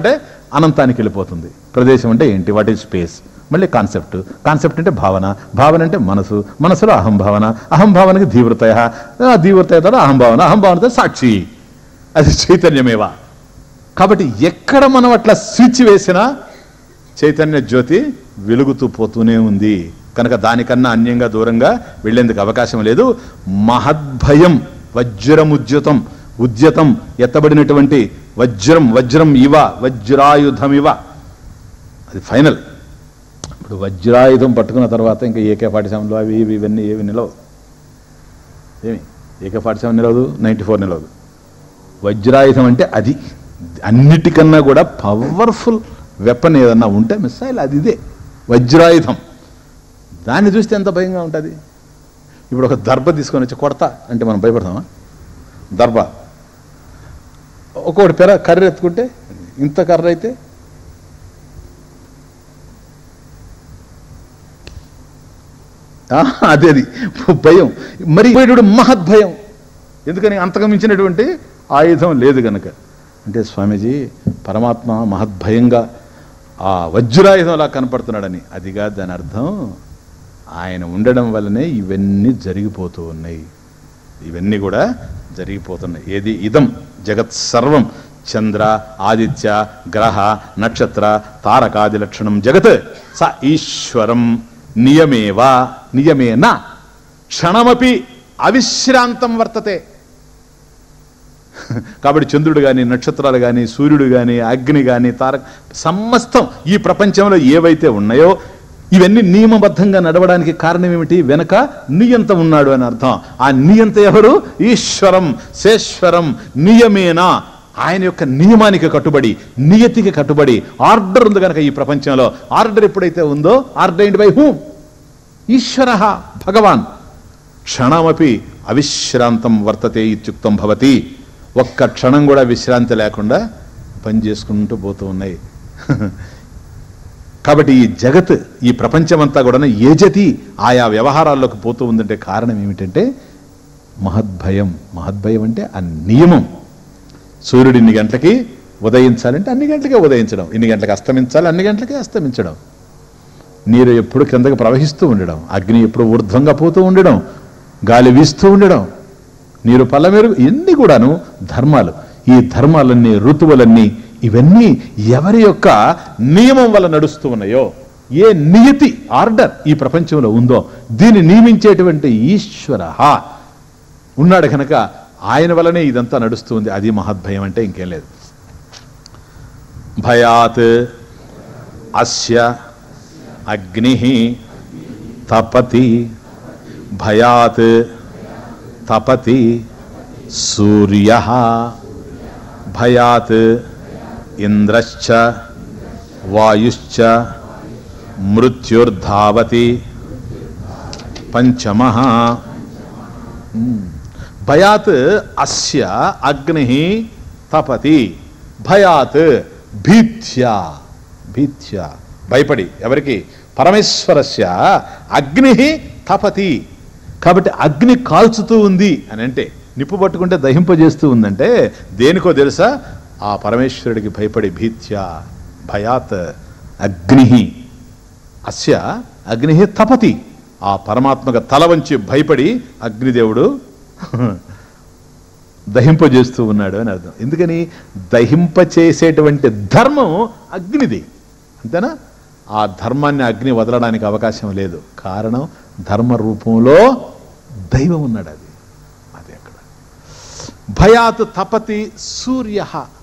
అనంతానికి వెళ్ళిపోతుంది. ప్రదేశం అంటే ఏంటి? What is space? మళ్ళీ కాన్సెప్ట్, కాన్సెప్ట్ అంటే భావన, భావన అంటే మనసు, మనసులో అహంభావన, అహంభావనకి ధీవృతయ, ధీవృతయ తర్వాత అహంభావన, అహంభావనతో సాక్షి, అది చైతన్యమేవా. కాబట్టి ఎక్కడ మనం అట్లా స్విచ్ వేసినా చైతన్య జ్యోతి వెలుగుతూ పోతూనే ఉంది. కనుక దానికన్నా అన్యంగా దూరంగా వెళ్లేందుకు అవకాశం లేదు. మహద్భయం వజ్రముద్యతం, ఉద్యతం ఎత్తబడినటువంటి వజ్రం, వజ్రం ఇవ, వజ్రాయుధమివ, అది ఫైనల్. ఇప్పుడు వజ్రాయుధం పట్టుకున్న తర్వాత ఇంకా ఏకే ఫార్టీ సెవెన్లో అవి ఇవి ఇవన్నీ ఏవి నిలవదు. ఏమి ఏకే ఫార్టీ సెవెన్ నిలవదు, నైంటీ ఫోర్ నిలవదు. వజ్రాయుధం అంటే అది అన్నిటికన్నా కూడా పవర్ఫుల్ వెపన్ ఏదన్నా ఉంటే మిసైల్ అది ఇదే వజ్రాయుధం. దాన్ని చూస్తే ఎంత భయంగా ఉంటుంది. ఇప్పుడు ఒక దర్భ తీసుకొని వచ్చి కొడతా అంటే మనం భయపడతామా? దర్భ ఒక్కొక్కటి పెర కర్ర ఎత్తుకుంటే ఇంత కర్ర అయితే అదే అది భయం. మరి మహద్భయం. ఎందుకని? అంతకమించినటువంటి ఆయుధం లేదు కనుక. అంటే స్వామీజీ పరమాత్మ మహద్భయంగా ఆ వజ్రాయుధంలా కనపడుతున్నాడని. అదిగా దాని అర్థం. ఆయన ఉండడం వల్లనే ఇవన్నీ జరిగిపోతూ ఉన్నాయి. ఇవన్నీ కూడా జరిగిపోతున్నాయి. ఏది? ఇదం జగత్ సర్వం చంద్ర ఆదిత్య గ్రహ నక్షత్ర తారకాది లక్షణం జగత్ స ఈశ్వరం నియమేవ నియమేన క్షణమపి అవిశ్రాంతం వర్తతే. కాబట్టి చంద్రుడు కానీ, నక్షత్రాలు కానీ, సూర్యుడు కానీ, అగ్ని కానీ, తారక సమస్తం ఈ ప్రపంచంలో ఏవైతే ఉన్నాయో ఇవన్నీ నియమబద్ధంగా నడవడానికి కారణం ఏమిటి? వెనక నియంత ఉన్నాడు అని అర్థం. ఆ నియంత ఎవరు? ఈశ్వరం శేశ్వరం నియమేన, ఆయన యొక్క నియమానికి కట్టుబడి, నియతికి కట్టుబడి ఆర్డర్ ఉంది కనుక ఈ ప్రపంచంలో. ఆర్డర్ ఎప్పుడైతే ఉందో, ఆర్డర్డ్ బై హూమ్? ఈశ్వర భగవాన్. క్షణమపి అవిశ్రాంతం వర్తతే ఇత్యుక్తం భవతి. ఒక్క క్షణం కూడా విశ్రాంతి లేకుండా పనిచేసుకుంటూ పోతూ ఉన్నాయి. కాబట్టి ఈ జగత్, ఈ ప్రపంచమంతా కూడా ఏజతి ఆయా వ్యవహారాల్లోకి పోతూ ఉందంటే కారణం ఏమిటంటే మహద్భయం. మహద్భయం అంటే ఆ నియమం. సూర్యుడు ఇన్ని గంటలకి ఉదయించాలంటే అన్ని గంటలకే ఉదయించడం, ఇన్ని గంటలకు అస్తమించాలి అన్ని గంటలకే అస్తమించడం, నీరు ఎప్పుడు కిందకు ప్రవహిస్తూ ఉండడం, అగ్ని ఎప్పుడు ఊర్ధ్వంగా పోతూ ఉండడం, గాలి వీస్తూ ఉండడం, నీరు పల్లమెరుగు, ఇవన్నీ కూడాను ధర్మాలు. ఈ ధర్మాలన్నీ, ఋతువులన్నీ, ఇవన్నీ ఎవరి యొక్క నియమం వల్ల నడుస్తూ ఉన్నాయో, ఏ నియతి ఆర్డర్ ఈ ప్రపంచంలో ఉందో దీన్ని నియమించేటువంటి ఈశ్వర ఉన్నాడు కనుక ఆయన వల్లనే ఇదంతా నడుస్తుంది. అది మహద్భయం అంటే ఇంకేం లేదు. భయాత్ అస్య అగ్ని తపతి, భయాత్ తపతి సూర్య, భయాత్ ఇంద్రశ్చ వాయుశ్చ మృత్యుర్ధావతి పంచమః. భయాత్ అస్య అగ్ని తపతి, భయాత్ భీత్యా, భీత్యా భయపడి. ఎవరికి? పరమేశ్వరస్య అగ్ని తపతి. కాబట్టి అగ్ని కాల్చుతూ ఉంది అని అంటే, నిప్పు పట్టుకుంటే దహింపజేస్తూ ఉందంటే దేనికో తెలుసా? ఆ పరమేశ్వరుడికి భయపడి. భీత్యా భయాత్ అగ్ని అస్య అగ్ని తపతి. ఆ పరమాత్మక తల వంచి భయపడి అగ్నిదేవుడు దహింపజేస్తూ ఉన్నాడు అని అర్థం. ఎందుకని? దహింపచేసేటువంటి ధర్మం అగ్నిది, అంతేనా? ఆ ధర్మాన్ని అగ్ని వదలడానికి అవకాశం లేదు. కారణం ధర్మ రూపంలో దైవం ఉన్నాడు. అది అది అక్కడ. భయాత్ తపతి సూర్య.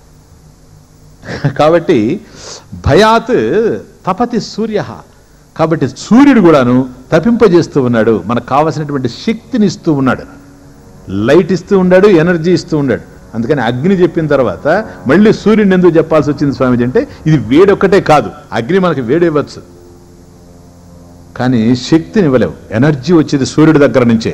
కాబట్టి భయాత్ తపతి సూర్య. కాబట్టి సూర్యుడు కూడాను తపింపజేస్తూ ఉన్నాడు, మనకు కావలసినటువంటి శక్తిని ఇస్తూ ఉన్నాడు, లైట్ ఇస్తూ ఉన్నాడు, ఎనర్జీ ఇస్తూ ఉన్నాడు. అందుకని అగ్ని చెప్పిన తర్వాత మళ్ళీ సూర్యుని ఎందుకు చెప్పాల్సి వచ్చింది స్వామీజీ అంటే, ఇది వేడొక్కటే కాదు, అగ్ని మనకి వేడి ఇవ్వచ్చు కానీ శక్తిని ఇవ్వలేవు. ఎనర్జీ వచ్చేది సూర్యుడి దగ్గర నుంచే.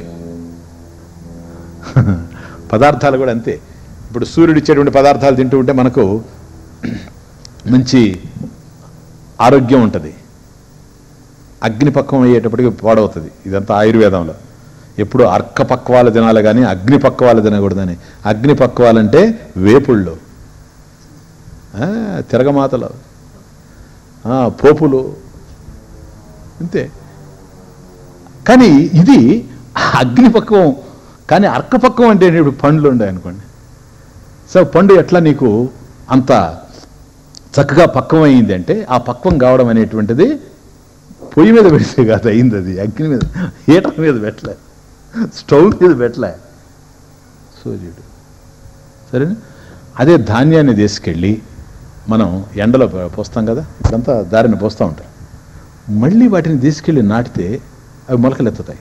పదార్థాలు కూడా అంతే. ఇప్పుడు సూర్యుడు ఇచ్చేటువంటి పదార్థాలు తింటూ ఉంటే మనకు మంచి ఆరోగ్యం ఉంటుంది. అగ్నిపక్వం అయ్యేటప్పటికి పాడవుతుంది. ఇదంతా ఆయుర్వేదంలో. ఎప్పుడు అర్కపక్వాలు తినాలి కానీ అగ్నిపక్వాలు తినకూడదని. అగ్నిపక్వాలంటే వేపుళ్ళు, తిరగమాతలు, పోపులు, అంతే. కానీ ఇది అగ్నిపక్వం. కానీ అర్కపక్వం అంటే ఇప్పుడు పండ్లు ఉండే అనుకోండి. సో పండు ఎట్లా నీకు అంత చక్కగా పక్వం అయింది అంటే ఆ పక్వం కావడం అనేటువంటిది పొయ్యి మీద పెడితే కాదు అయింది, అది అగ్ని మీద, హీటర్ మీద పెట్టలే, స్టవ్ మీద పెట్టలే, సూర్యుడు. సరేనా? అదే ధాన్యాన్ని తీసుకెళ్ళి మనం ఎండలో పోస్తాం కదా, ఇప్పుడంతా దారిని పోస్తూ ఉంటాం. మళ్ళీ వాటిని తీసుకెళ్ళి నాటితే అవి మొలకలు ఎత్తుతాయి.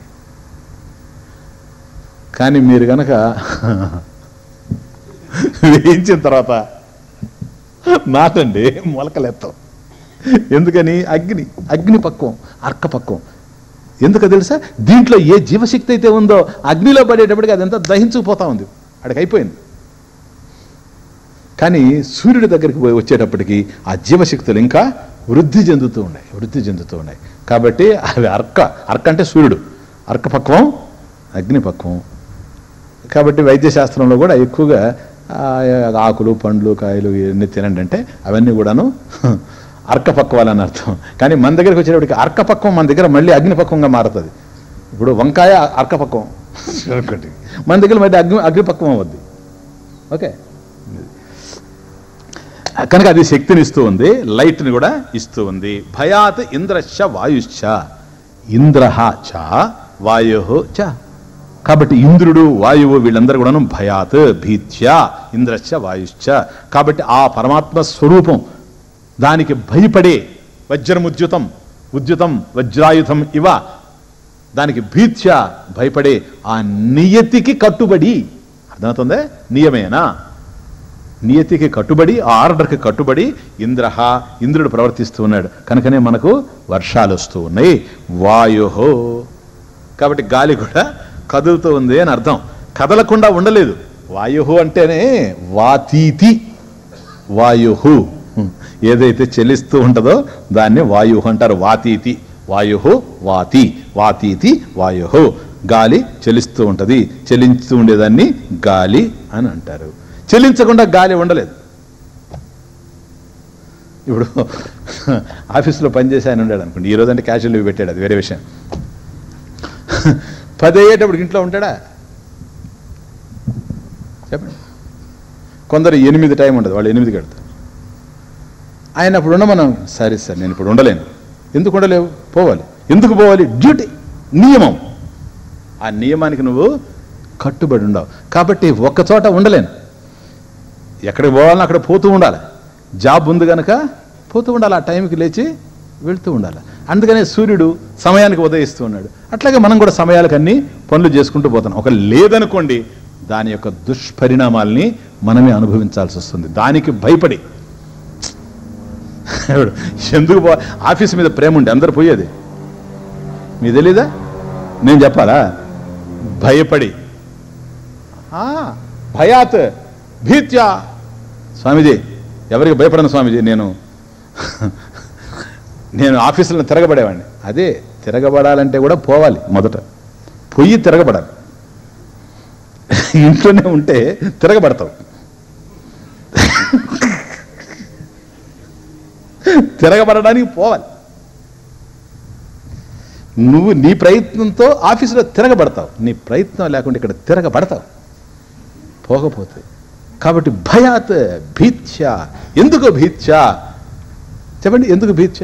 కానీ మీరు కనుక వేయించిన తర్వాత నాటండి, మొలకలు ఎత్తాం. ఎందుకని? అగ్ని, అగ్ని పక్వం, అర్కపక్వం. ఎందుకో తెలుసా? దీంట్లో ఏ జీవశక్తి అయితే ఉందో అగ్నిలో పడేటప్పటికి అదంతా దహించుకుపోతా ఉంది, అక్కడికి అయిపోయింది. కానీ సూర్యుడి దగ్గరికి పోయి వచ్చేటప్పటికి ఆ జీవశక్తులు ఇంకా వృద్ధి చెందుతూ ఉన్నాయి, వృద్ధి చెందుతూ ఉన్నాయి. కాబట్టి అవి అర్క, అర్క అంటే సూర్యుడు, అర్కపక్వం, అగ్నిపక్వం. కాబట్టి వైద్యశాస్త్రంలో కూడా ఎక్కువగా ఆకులు, పండ్లు, కాయలు ఇవన్నీ తినండి అంటే అవన్నీ కూడాను అర్కపక్వాలని అర్థం. కానీ మన దగ్గరికి వచ్చేటప్పటికి అర్కపక్వం మన దగ్గర మళ్ళీ అగ్నిపక్వంగా మారుతుంది. ఇప్పుడు వంకాయ అర్కపక్వం అనుకోండి, మన దగ్గర మళ్ళీ అగ్ని అగ్నిపక్వం అవుద్ది. ఓకే, కనుక అది శక్తిని ఇస్తూ ఉంది, లైట్ని కూడా ఇస్తూ ఉంది. భయాత్ ఇంద్రశ్చ వాయుశ్చ, ఇంద్రః చ వాయు చ. కాబట్టి ఇంద్రుడు, వాయువు వీళ్ళందరూ కూడాను భయాత్, భీత్యా, ఇంద్రశ్చ వాయుశ్చ. కాబట్టి ఆ పరమాత్మ స్వరూపం దానికి భయపడే, వజ్రముద్యుతం, ఉద్యుతం వజ్రాయుధం ఇవ, దానికి భీత్యా భయపడే ఆ నియతికి కట్టుబడి, అర్థమవుతుందే? నియమేనా, నియతికి కట్టుబడి, ఆ ఆర్డర్కి కట్టుబడి ఇంద్రః, ఇంద్రుడు ప్రవర్తిస్తూ ఉన్నాడు. కనుకనే మనకు వర్షాలు వస్తూ ఉన్నాయి. వాయుహో, కాబట్టి గాలి కూడా కదులుతూ ఉంది అని అర్థం, కదలకుండా ఉండలేదు. వాయుహు అంటేనే వాతీతి, వాయుహు ఏదైతే చెలిస్తూ ఉంటుందో దాన్ని వాయుహు అంటారు. వాతీతి, వాయుహు వాతి, వాతీతి వాయుహు. గాలి చలిస్తూ ఉంటుంది, చలించుతూ ఉండేదాన్ని గాలి అని అంటారు. చెల్లించకుండా గాలి ఉండలేదు. ఇప్పుడు ఆఫీసులో పనిచేసి ఆయన ఉన్నాడు అనుకోండి, ఈ రోజంటే క్యాజువల్ లీవ్ పెట్టాడు, అది వేరే విషయం. పది అయ్యేటప్పుడు ఇంట్లో ఉంటాడా? చెప్పండి. కొందరు ఎనిమిది టైం ఉండదు, వాళ్ళు ఎనిమిదికి వెళ్తారు. ఆయన అప్పుడు ఉండమనం, సరే సార్ నేను ఇప్పుడు ఉండలేను. ఎందుకు ఉండలేవు? పోవాలి. ఎందుకు పోవాలి? డ్యూటీ, నియమం. ఆ నియమానికి నువ్వు కట్టుబడి ఉండవు. కాబట్టి ఒక్క చోట ఉండలేను, ఎక్కడికి పోవాలని అక్కడ పోతూ ఉండాలి. జాబ్ ఉంది కనుక పోతూ ఉండాలి, ఆ టైంకి లేచి వెళ్తూ ఉండాలి. అందుకనే సూర్యుడు సమయానికి ఉదయిస్తూ ఉన్నాడు. అట్లాగే మనం కూడా సమయాలకు అన్ని పనులు చేసుకుంటూ పోతాం. ఒక లేదనుకోండి, దాని యొక్క దుష్పరిణామాల్ని మనమే అనుభవించాల్సి వస్తుంది. దానికి భయపడి ఎందుకు పో, ఆఫీస్ మీద ప్రేమ ఉండి అందరు పోయేది మీ తెలీదా? నేను చెప్పాలా? భయపడి, భయాత్ భీత్యా. స్వామీజీ ఎవరికి భయపడను స్వామీజీ, నేను నేను ఆఫీసులను తిరగబడేవాడిని. అదే తిరగబడాలంటే కూడా పోవాలి, మొదట పొయ్యి తిరగబడాలి. ఇంట్లోనే ఉంటే తిరగబడతావు, తిరగబడడానికి పోవాలి. నువ్వు నీ ప్రయత్నంతో ఆఫీసులో తిరగబడతావు, నీ ప్రయత్నం లేకుండా ఇక్కడ తిరగబడతావు పోకపోతే. కాబట్టి భయాత్ భీత్య. ఎందుకు భీత్య చెప్పండి? ఎందుకు భీత్య?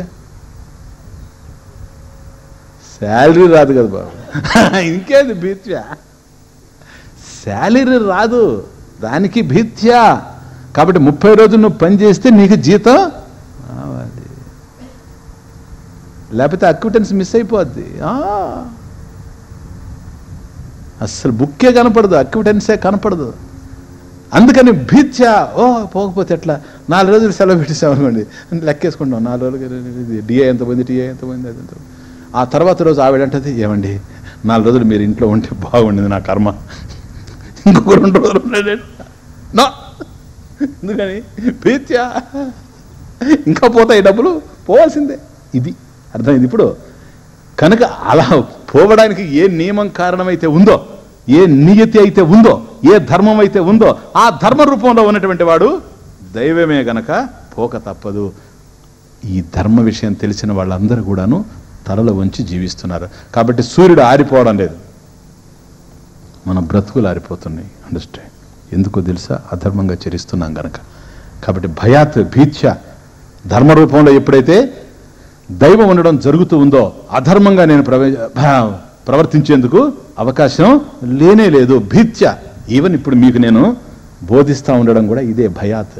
శాలరీ రాదు కదా బాబు, ఇంకేది భీత్య? శాలరీ రాదు, దానికి భీత్య. కాబట్టి ముప్పై రోజులు నువ్వు పని చేస్తే నీకు జీతం రావాలి, లేకపోతే అక్విటెన్స్ మిస్ అయిపోద్ది. అస్సలు బుక్కే కనపడదు, అక్విటెన్సే కనపడదు. అందుకని భీత్య. ఓ పోకపోతే ఎట్లా? నాలుగు రోజులు సెలవు పెట్టేసామనుకోండి, లెక్కేసుకుంటాం. నాలుగు రోజులు డిఏ ఎంత పోయింది, టీఏ ఎంత పోయింది, అది ఎంత. ఆ తర్వాత రోజు ఆవిడంటది, ఏమండి నాలుగు రోజులు మీరు ఇంట్లో ఉంటే బాగుండేది, నా కర్మ, ఇంకొక రెండు రోజులు ఉన్నాడు నా. ఎందుకని? భీత్య. ఇంకా పోతాయి డబ్బులు, పోవాల్సిందే. ఇది అర్థమైంది ఇప్పుడు. కనుక అలా పోవడానికి ఏ నియమం కారణమైతే ఉందో, ఏ నియతి అయితే ఉందో, ఏ ధర్మం అయితే ఉందో, ఆ ధర్మ రూపంలో ఉన్నటువంటి వాడు దైవమే గనక పోక తప్పదు. ఈ ధర్మ విషయం తెలిసిన వాళ్ళందరూ కూడాను తలలు వంచి జీవిస్తున్నారు. కాబట్టి సూర్యుడు ఆరిపోవడం లేదు, మన బ్రతుకులు ఆరిపోతున్నాయి. అండర్స్టాండ్? ఎందుకో తెలుసా? అధర్మంగా చరిస్తున్నాం గనక. కాబట్టి భయాత్ భీత్య ధర్మ రూపంలో ఎప్పుడైతే దైవం ఉండడం జరుగుతూ ఉందో అధర్మంగా నేను ప్రవే ప్రవర్తించేందుకు అవకాశం లేనే లేదు. భీత్య ఈవెన్ ఇప్పుడు మీకు నేను బోధిస్తూ ఉండడం కూడా ఇదే భయాత్.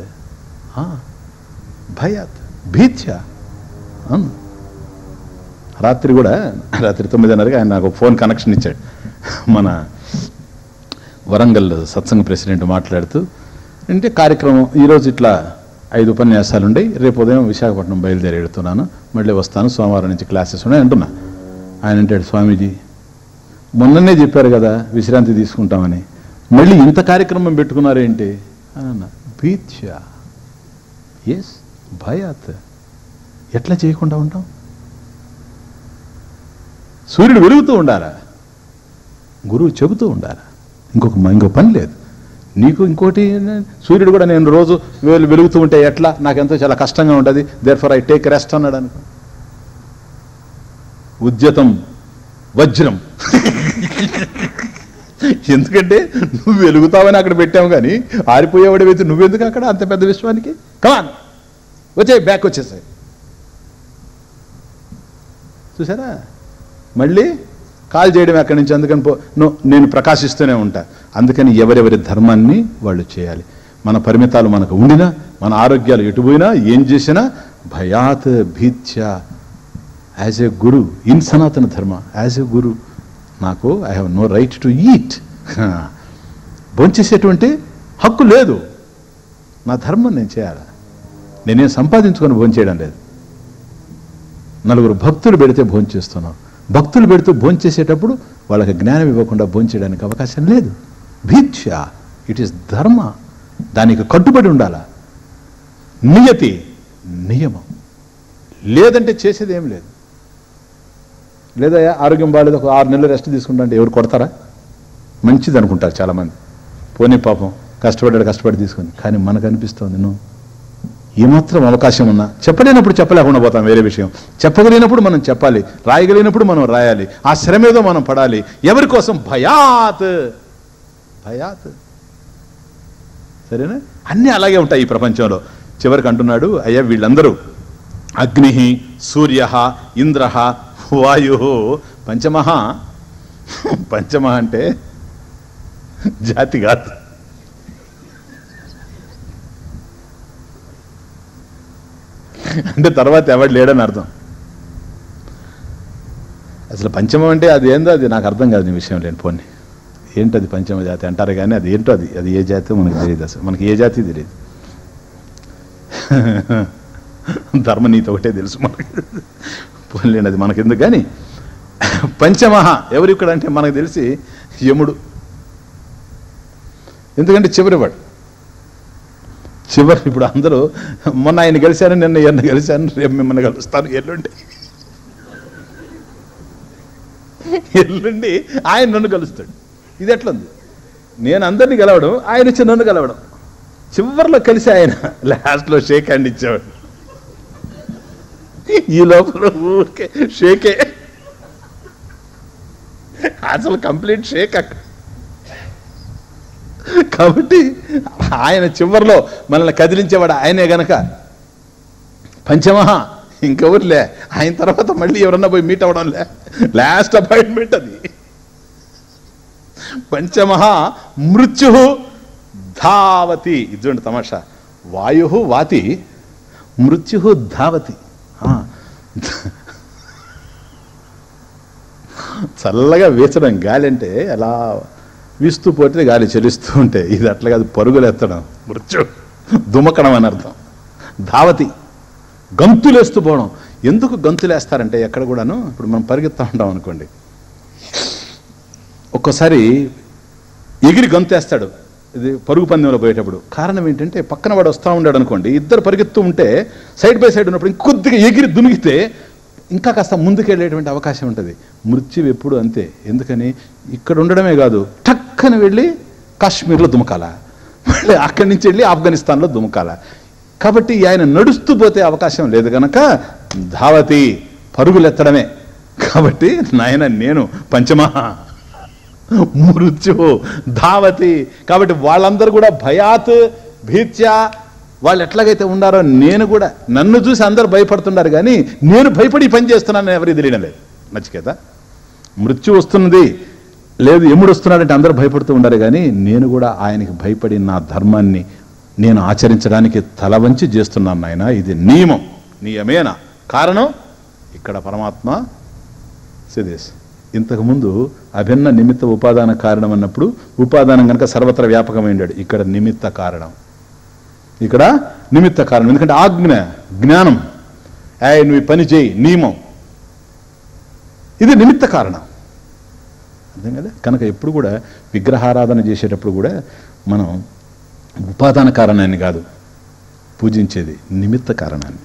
భయాత్ భీత్య. రాత్రి కూడా రాత్రి తొమ్మిదిన్నరకి ఆయన నాకు ఫోన్ కనెక్షన్ ఇచ్చాడు. మన వరంగల్ సత్సంగ ప్రెసిడెంట్ మాట్లాడుతూ అంటే కార్యక్రమం ఈరోజు ఇట్లా ఐదు ఉపన్యాసాలు ఉన్నాయి, రేపు ఉదయం విశాఖపట్నం బయలుదేరి వెళ్తున్నాను, మళ్ళీ వస్తాను, సోమవారం నుంచి క్లాసెస్ ఉన్నాయి అంటున్నా. ఆయన అంటాడు, స్వామీజీ మొన్ననే చెప్పారు కదా విశ్రాంతి తీసుకుంటామని, మళ్ళీ ఇంత కార్యక్రమం పెట్టుకున్నారేంటి అని అన్న. భీత్య. ఎస్, భయాత్. ఎట్లా చేయకుండా ఉంటాం? సూర్యుడు వెలుగుతూ ఉండాలా, గురువు చెబుతూ ఉండాలా, ఇంకొక ఇంకో పని లేదు నీకు. ఇంకోటి సూర్యుడు కూడా నేను రోజు వెలుగుతూ ఉంటే ఎట్లా, నాకెంతో చాలా కష్టంగా ఉంటుంది, therefore I take rest అన్నాడు అనుకో. ఉద్యతం వజ్రం. ఎందుకంటే నువ్వు వెలుగుతావని అక్కడ పెట్టావు, కానీ ఆరిపోయేవాడు అయితే నువ్వెందుకు అక్కడ అంత పెద్ద విశ్వానికి? కమాన్ వచ్చే బ్యాక్ వచ్చేసాయి. చూసారా? మళ్ళీ కాల్ చేయడం ఎక్కడి నుంచి? అందుకని పో నేను ప్రకాశిస్తూనే ఉంటా. అందుకని ఎవరెవరి ధర్మాన్ని వాళ్ళు చేయాలి. మన పరిమితాలు మనకు ఉండినా, మన ఆరోగ్యాలు ఎటుపోయినా, ఏం చేసినా భయాత్ భీత్య. యాజ్ ఏ గురు ఇన్ సనాతన ధర్మ, యాజ్ ఏ గురు నాకు I have no right to eat. భోంచేసేటువంటి హక్కు లేదు. నా ధర్మం నేను చేయాలి. నేనేం సంపాదించుకొని భోంచేయడం లేదు. నలుగురు భక్తులు పెడితే భోంచేస్తున్నాం. భక్తులు పెడుతూ భోంచేసేటప్పుడు వాళ్ళకి జ్ఞానం ఇవ్వకుండా భోంచేయడానికి అవకాశం లేదు. భీత్య. ఇట్ ఈస్ ధర్మ. దానికి కట్టుబడి ఉండాలా. నియతి, నియమం. లేదంటే చేసేది ఏం లేదు. లేదా ఆరోగ్యం బాగాలేదు, ఒక ఆరు నెలలు రెస్ట్ తీసుకుంటా అంటే ఎవరు కొడతారా? మంచిది అనుకుంటారు చాలామంది. పోనీ పాపం కష్టపడ్డాడు, కష్టపడి తీసుకుంది. కానీ మనకు అనిపిస్తుంది నువ్వు ఏమాత్రం అవకాశం ఉన్నా చెప్పలేనప్పుడు చెప్పలేకుండా పోతాం, వేరే విషయం. చెప్పగలిగినప్పుడు మనం చెప్పాలి, రాయగలిగినప్పుడు మనం రాయాలి. ఆ శ్రమేదో మనం పడాలి. ఎవరి కోసం? భయాత్. భయాత్. సరేనా? అన్నీ అలాగే ఉంటాయి ఈ ప్రపంచంలో. చివరికి అంటున్నాడు, అయ్యా వీళ్ళందరూ అగ్ని, సూర్య, ఇంద్ర, వాయు, పంచమహ. పంచమహ అంటే జాతి కాదు. అంటే తర్వాత ఎవడు లేడని అర్థం. అసలు పంచమం అంటే అది ఏందో అది నాకు అర్థం కాదు. నీ విషయం లేని పోనీ ఏంటది పంచమ జాతి అంటారు, కానీ అది ఏంటో అది అది ఏ జాతి మనకు తెలియదు. అసలు మనకి ఏ జాతి తెలియదు. ధర్మనీతి ఒకటే తెలుసు మనకి. పోలేని అది మనకెందుకు. కానీ పంచమహ ఎవరు ఇక్కడ అంటే మనకు తెలిసి యముడు. ఎందుకంటే చివరివాడు. చివరి ఇప్పుడు అందరూ మొన్న ఆయన కలిశాను, నిన్న ఎన్న కలిశాను, రేపు మిమ్మల్ని కలుస్తాను, ఎల్లుండి ఎల్లుండి ఆయన నన్ను కలుస్తాడు. ఇది ఎట్లుంది? నేను అందరినీ కలవడం, ఆయన వచ్చి నన్ను కలవడం. చివరిలో కలిసి ఆయన లాస్ట్లో షేక్ హ్యాండ్ ఇచ్చేవాడు. ఈ లోపల ఊరికే షేకే, అసలు కంప్లీట్ షేక్ అక్కడ. కాబట్టి ఆయన చివరిలో మనల్ని కదిలించేవాడు ఆయనే గనక పంచమహ. ఇంకెవరులే. ఆయన తర్వాత మళ్ళీ ఎవరన్నా పోయి మీట్ అవ్వడం లే. లాస్ట్ అపాయింట్మెంట్ అది. పంచమహ మృత్యు ధావతి. ఇదండి తమాషా. వాయు వాతి, మృత్యు ధావతి. చల్లగా వీచడం గాలి అంటే ఎలా వీస్తూ పోతే గాలి చెలిస్తూ ఉంటే, ఇది అట్లా కాదు, పరుగులు ఎత్తడం, మృత్యు దుమకడం అని అర్థం. ధావతి గంతులేస్తూ పోవడం. ఎందుకు గంతులేస్తారంటే ఎక్కడ కూడాను, ఇప్పుడు మనం పరిగెత్తా ఉంటాం అనుకోండి, ఒక్కోసారి ఎగిరి గంతేస్తాడు ఇది పరుగు పందెంలో పోయేటప్పుడు. కారణం ఏంటంటే పక్కన వాడు వస్తూ ఉన్నాడు అనుకోండి, ఇద్దరు పరిగెత్తూ ఉంటే సైడ్ బై సైడ్ ఉన్నప్పుడు ఇంకొద్దిగా ఎగిరి దునిగితే ఇంకా కాస్త ముందుకెళ్ళేటువంటి అవకాశం ఉంటుంది. మృత్యువు ఎప్పుడు అంతే. ఎందుకని ఇక్కడ ఉండడమే కాదు, టక్కన వెళ్ళి కాశ్మీర్లో దుమకాల, మళ్ళీ అక్కడి నుంచి వెళ్ళి ఆఫ్ఘనిస్తాన్లో దుమకాల. కాబట్టి ఆయన నడుస్తూ పోతే అవకాశం లేదు కనుక ధావతి పరుగులెత్తడమే. కాబట్టి నాయన నేను పంచమహా మృత్యు ధావతి. కాబట్టి వాళ్ళందరూ కూడా భయాత్ భీత్యా వాళ్ళు ఎట్లాగైతే ఉండారో నేను కూడా, నన్ను చూసి అందరూ భయపడుతున్నారు కానీ నేను భయపడి పని చేస్తున్నానని ఎవరికి తెలియడం లేదు. నచికేత, మృత్యు వస్తున్నది లేదు, ఎముడు వస్తున్నాడంటే అందరూ భయపడుతూ ఉండారు కానీ నేను కూడా ఆయనకి భయపడి నా ధర్మాన్ని నేను ఆచరించడానికి తల వంచి చేస్తున్నాను నాయన. ఇది నియమం, నియమేనా. కారణం ఇక్కడ పరమాత్మ సిదేశ్. ఇంతకుముందు అభిన్న నిమిత్త ఉపాదాన కారణం అన్నప్పుడు ఉపాదానం కనుక సర్వత్ర వ్యాపకమైండాడు. ఇక్కడ నిమిత్త కారణం, ఇక్కడ నిమిత్త కారణం. ఎందుకంటే ఆజ్ఞ జ్ఞానం, ఏ నువ్వు పని చేయి నియమం, ఇది నిమిత్త కారణం. అర్థం కదా. కనుక ఎప్పుడు కూడా విగ్రహారాధన చేసేటప్పుడు కూడా మనం ఉపాదాన కారణాన్ని కాదు పూజించేది, నిమిత్త కారణాన్ని.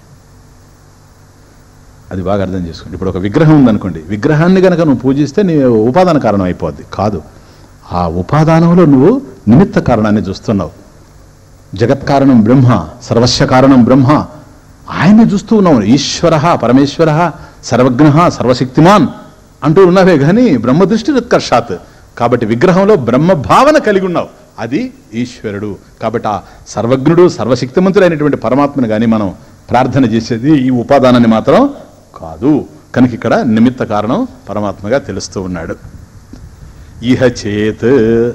అది బాగా అర్థం చేసుకోండి. ఇప్పుడు ఒక విగ్రహం ఉందనుకోండి, విగ్రహాన్ని కనుక నువ్వు పూజిస్తే నీ ఉపాదాన కారణం అయిపోద్ది. కాదు, ఆ ఉపాదానంలో నువ్వు నిమిత్త కారణాన్ని చూస్తున్నావు. జగత్ కారణం బ్రహ్మ, సర్వస్య కారణం బ్రహ్మ, ఆయన్ని చూస్తూ ఉన్నావు. ఈశ్వర పరమేశ్వర సర్వజ్ఞ సర్వశక్తిమాన్ అంటూ ఉన్నావే కానీ బ్రహ్మదృష్టి ఉత్కర్షాత్. కాబట్టి విగ్రహంలో బ్రహ్మ భావన కలిగి ఉన్నావు, అది ఈశ్వరుడు. కాబట్టి ఆ సర్వజ్ఞుడు సర్వశక్తిమంతుడైనటువంటి పరమాత్మను కానీ మనం ప్రార్థన చేసేది ఈ ఉపాదానాన్ని మాత్రం కాదు. కనుక ఇక్కడ నిమిత్త కారణం పరమాత్మగా తెలుస్తూ ఉన్నాడు. ఇహ చేత్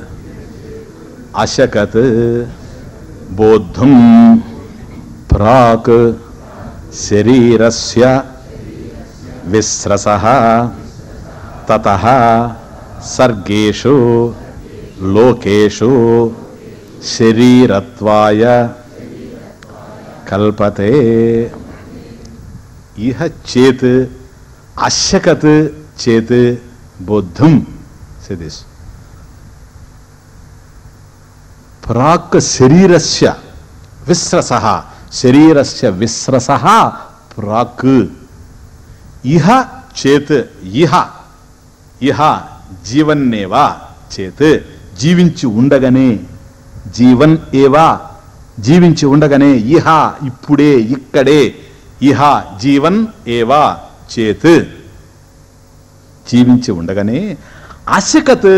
అశకత్ బోద్ధం ప్రాక్ శరీరస్య విస్రసః తతః సర్గేషు లోకేషు శరీరత్వాయ కల్పతే. ఇహ చేత్ అశకత్ చేత్ బోద్ధం సిదిస్ ప్రాక్ శరీరస్య విస్రసః శరీరస్య విస్రసః ప్రాక్ ఇహ చేత్ ఇహ ఇహ జీవన్నేవా చేత్ జీవించి ఉండగానే జీవన్ ఏవా జీవించి ఉండగానే ఇహ ఇప్పుడే ఇక్కడే ఇహ జీవన్ ఏవా చేత్ జీవించి ఉండగానే అశకత్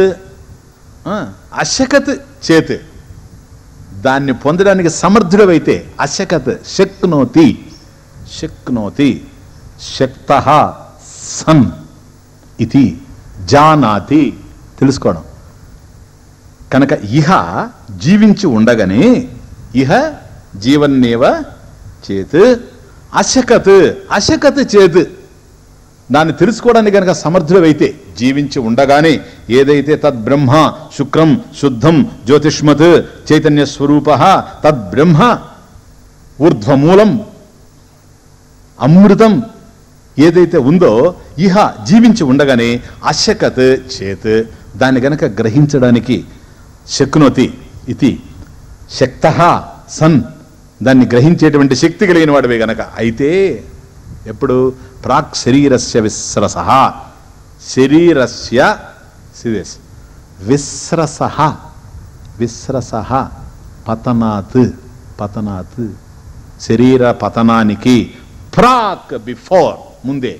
అశకత్ చేత్ దాన్ని పొందడానికి సమర్థుడవైతే అశకత్ శక్నోతి శక్నోతి శక్తః సన్ ఇది జానాతి తెలుసుకోవడం. కనుక ఇహ జీవించి ఉండగానే ఇహ జీవన్నేవ చేత్ అశకత్ అశకత్ చేత్ దాన్ని తెలుసుకోవడానికి కనుక సమర్థుడవైతే జీవించి ఉండగానే ఏదైతే తద్బ్రహ్మ శుక్రం శుద్ధం జ్యోతిష్మత్ చైతన్య స్వరూప తద్బ్రహ్మ ఊర్ధ్వమూలం అమృతం ఏదైతే ఉందో ఇహ జీవించి ఉండగానే అశకత్ చేత్ దాన్ని గనక గ్రహించడానికి శక్నోతి ఇది శక్తః సన్ దాన్ని గ్రహించేటువంటి శక్తి కలిగిన వాడివే గనక అయితే ఎప్పుడు ప్రాక్ శరీరస్య విస్రసః శరీరస్య సిదేశ్ విస్రసః విస్రసః పతనాత్ పతనాత్ శరీర పతనానికి ప్రాక్ బిఫోర్ ముందే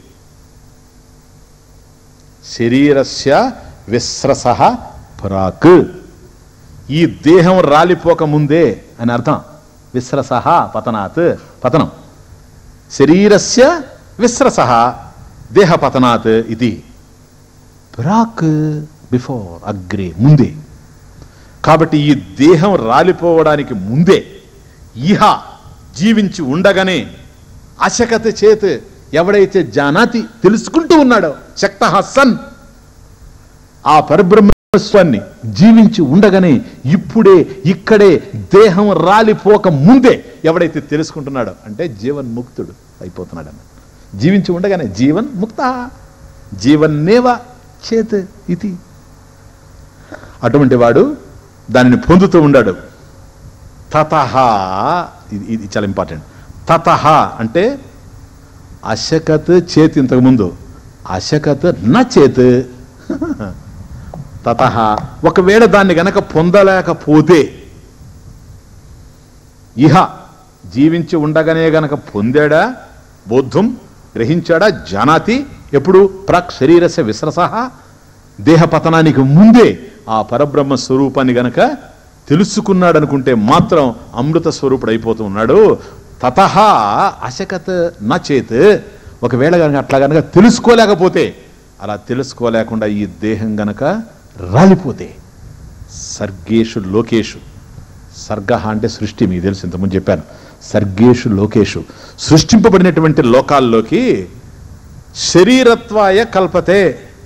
శరీరస్య విస్రసః ప్రాక్ ఈ దేహం రాలిపోక ముందే అని అర్థం. విస్రసః పతనాత్ పతనం శరీరస్య విస్రసః దేహ పతనాత్ ఇది ప్రాక్ బిఫోర్ అగ్రే ముందే. కాబట్టి ఈ దేహం రాలిపోవడానికి ముందే ఇహ జీవించి ఉండగానే అశకత్ చేత్ ఎవడైతే జానాతి తెలుసుకుంటూ ఉన్నాడో శక్తః సన్ ఆ పరబ్రహ్మస్వాన్ని జీవించి ఉండగానే ఇప్పుడే ఇక్కడే దేహం రాలిపోక ముందే ఎవడైతే తెలుసుకుంటున్నాడో అంటే జీవన్ముక్తుడు అయిపోతున్నాడు అన్న. జీవించి ఉండగానే జీవన్ ముక్త జీవన్నేవ చేత్ ఇది అటువంటి వాడు దానిని పొందుతూ ఉన్నాడు. తతః ఇది చాలా ఇంపార్టెంట్. తతః అంటే అశకత్ చేత్ ఇంతకుముందు అశకత్ న చేత్ తతః ఒకవేళ దాన్ని గనక పొందలేకపోతే ఇహ జీవించి ఉండగానే గనక పొందాడా, బోద్ధం గ్రహించాడా, జానాతి ఎప్పుడు ప్రాక్ శరీరస్య విశ్రసః, దేహపతనానికి ముందే ఆ పరబ్రహ్మ స్వరూపాన్ని గనక తెలుసుకున్నాడు అనుకుంటే మాత్రం అమృత స్వరూపుడు అయిపోతూ ఉన్నాడు. తతః అశకత్ నచేత్, ఒకవేళ కనుక అట్లా గనక తెలుసుకోలేకపోతే, అలా తెలుసుకోలేకుండా ఈ దేహం గనక రాలిపోతే, సర్గేషు లోకేషు, సర్గ అంటే సృష్టి, మీకు తెలుసు ఇంతకుముందు చెప్పాను, సర్గేషు లోకేషు సృష్టింపబడినటువంటి లోకాల్లోకి శరీరత్వాయ కల్పతే,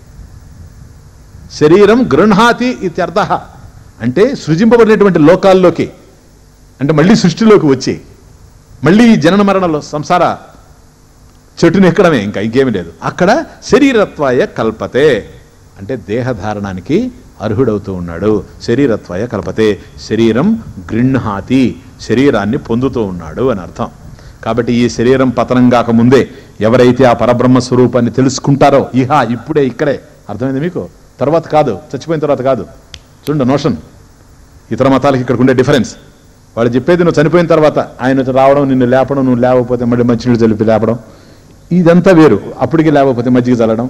శరీరం గృహాతి ఇత్యర్థ, అంటే సృజింపబడినటువంటి లోకాల్లోకి, అంటే మళ్ళీ సృష్టిలోకి వచ్చి మళ్ళీ జనన మరణలో సంసార చెట్టుని ఎక్కడమే, ఇంకా ఇంకేమీ లేదు. అక్కడ శరీరత్వాయ కల్పతే అంటే దేహధారణానికి అర్హుడవుతూ ఉన్నాడు. శరీరత్వాయ కల్పతే, శరీరం గృహాతి, శరీరాన్ని పొందుతూ ఉన్నాడు అని అర్థం. కాబట్టి ఈ శరీరం పతనం కాకముందే ఎవరైతే ఆ పరబ్రహ్మ స్వరూపాన్ని తెలుసుకుంటారో, ఇహ ఇప్పుడే ఇక్కడే, అర్థమైంది మీకు? తర్వాత కాదు, చచ్చిపోయిన తర్వాత కాదు. చూడండి నోషన్, ఇతర మతాలకి ఇక్కడ ఉండే డిఫరెన్స్. వాళ్ళు చెప్పేది నువ్వు చనిపోయిన తర్వాత ఆయన రావడం, నిన్ను లేపడం, నువ్వు లేవకపోతే మళ్ళీ మంచినీళ్ళు చలిపి లేపడం, ఇదంతా వేరు. అప్పటికి లేవకపోతే మజ్జిగ చల్లడం,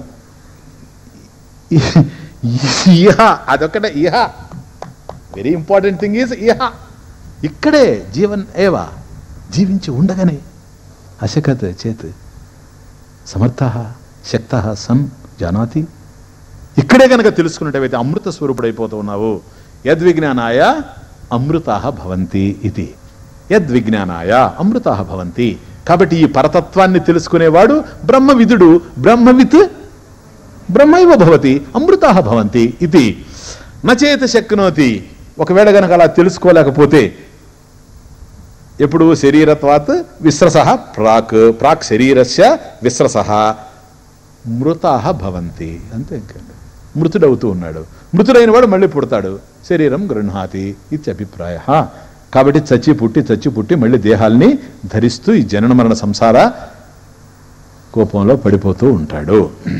ఇహ అదొక్కటే. ఇహ వెరీ ఇంపార్టెంట్ థింగ్ ఈజ్ ఇహ, ఇక్కడే జీవన్ ఏవా, జీవించి ఉండగానే అశకత్ చేత్ సమర్థ శక్త సన్ జానాతి, ఇక్కడే కనుక తెలుసుకున్నట్టయితే అమృత స్వరూపుడైపోతూ ఉన్నావు. యద్విజ్ఞానాయ అమృతాః భవంతి ఇది, యద్విజ్ఞానాయ అమృతాః భవంతి. కాబట్టి ఈ పరతత్వాన్ని తెలుసుకునేవాడు బ్రహ్మవిదుడు, బ్రహ్మవిత్ బ్రహ్మైవ భవతి అమృతాః భవంతి ఇది. నచేత శక్నోతి, ఒకవేళ గనక అలా తెలుసుకోలేకపోతే, ఎప్పుడు శరీరత్వాత్ విశ్రసః ప్రాక్, ప్రాక్ శరీరస్య విశ్రసః మృతాః భవంతి, అంతే. ఇంకండి మృతుడవుతూ ఉన్నాడు. మృతుడైన వాడు మళ్ళీ పుడతాడు, శరీరం గృహాతి ఇత్యభిప్రాయ. కాబట్టి చచ్చి పుట్టి చచ్చి పుట్టి మళ్ళీ దేహాల్ని ధరిస్తూ ఈ జనన మరణ సంసార కోపంలో పడిపోతూ ఉంటాడు.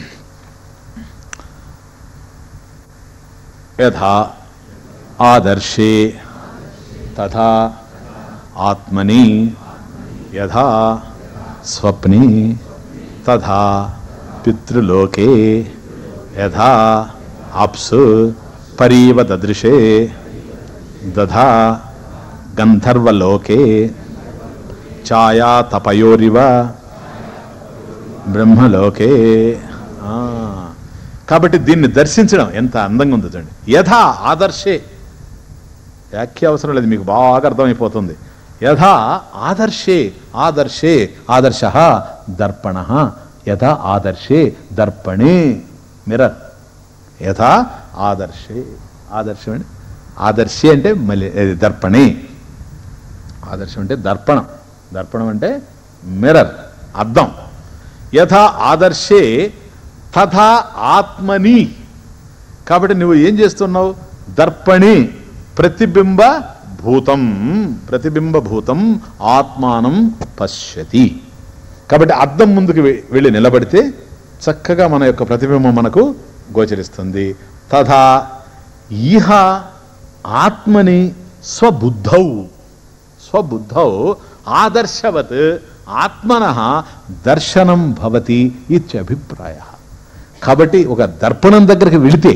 యథా ఆదర్శే తథా ఆత్మని, యథా స్వప్ని తథా పితృలోకే, యథా ఆప్సు పరీవ దదృశే దధా గంధర్వలోకే ఛాయా తపయోరివ బ్రహ్మలోకే. కాబట్టి దీన్ని దర్శించడం ఎంత అందంగా ఉందో చూడండి. యథా ఆదర్శే, వ్యాఖ్య అవసరం లేదు, మీకు బాగా అర్థమైపోతుంది. యథా ఆదర్శే, ఆదర్శే ఆదర్శ దర్పణ, యథా ఆదర్శే దర్పణే మిర్రర్, యథా ఆదర్శే, ఆదర్శం అంటే ఆదర్శే అంటే మళ్ళీ దర్పణే, ఆదర్శం అంటే దర్పణం, దర్పణం అంటే మిర్రర్, అద్దం. యథా ఆదర్శే తథా ఆత్మని, కాబట్టి నువ్వు ఏం చేస్తున్నావు? దర్పణి ప్రతిబింబ భూతం, ప్రతిబింబ భూతం ఆత్మానం పశ్యతి. కాబట్టి అద్దం ముందుకు వెళ్ళి నిలబడితే చక్కగా మన యొక్క ప్రతిబింబం మనకు గోచరిస్తుంది. తథా ఇహ ఆత్మని స్వబుద్ధౌ, స్వబుద్ధౌ ఆదర్శవత్ ఆత్మనః దర్శనం భవతి ఇత్యభిప్రాయ. కాబట్టి ఒక దర్పణం దగ్గరికి వెళితే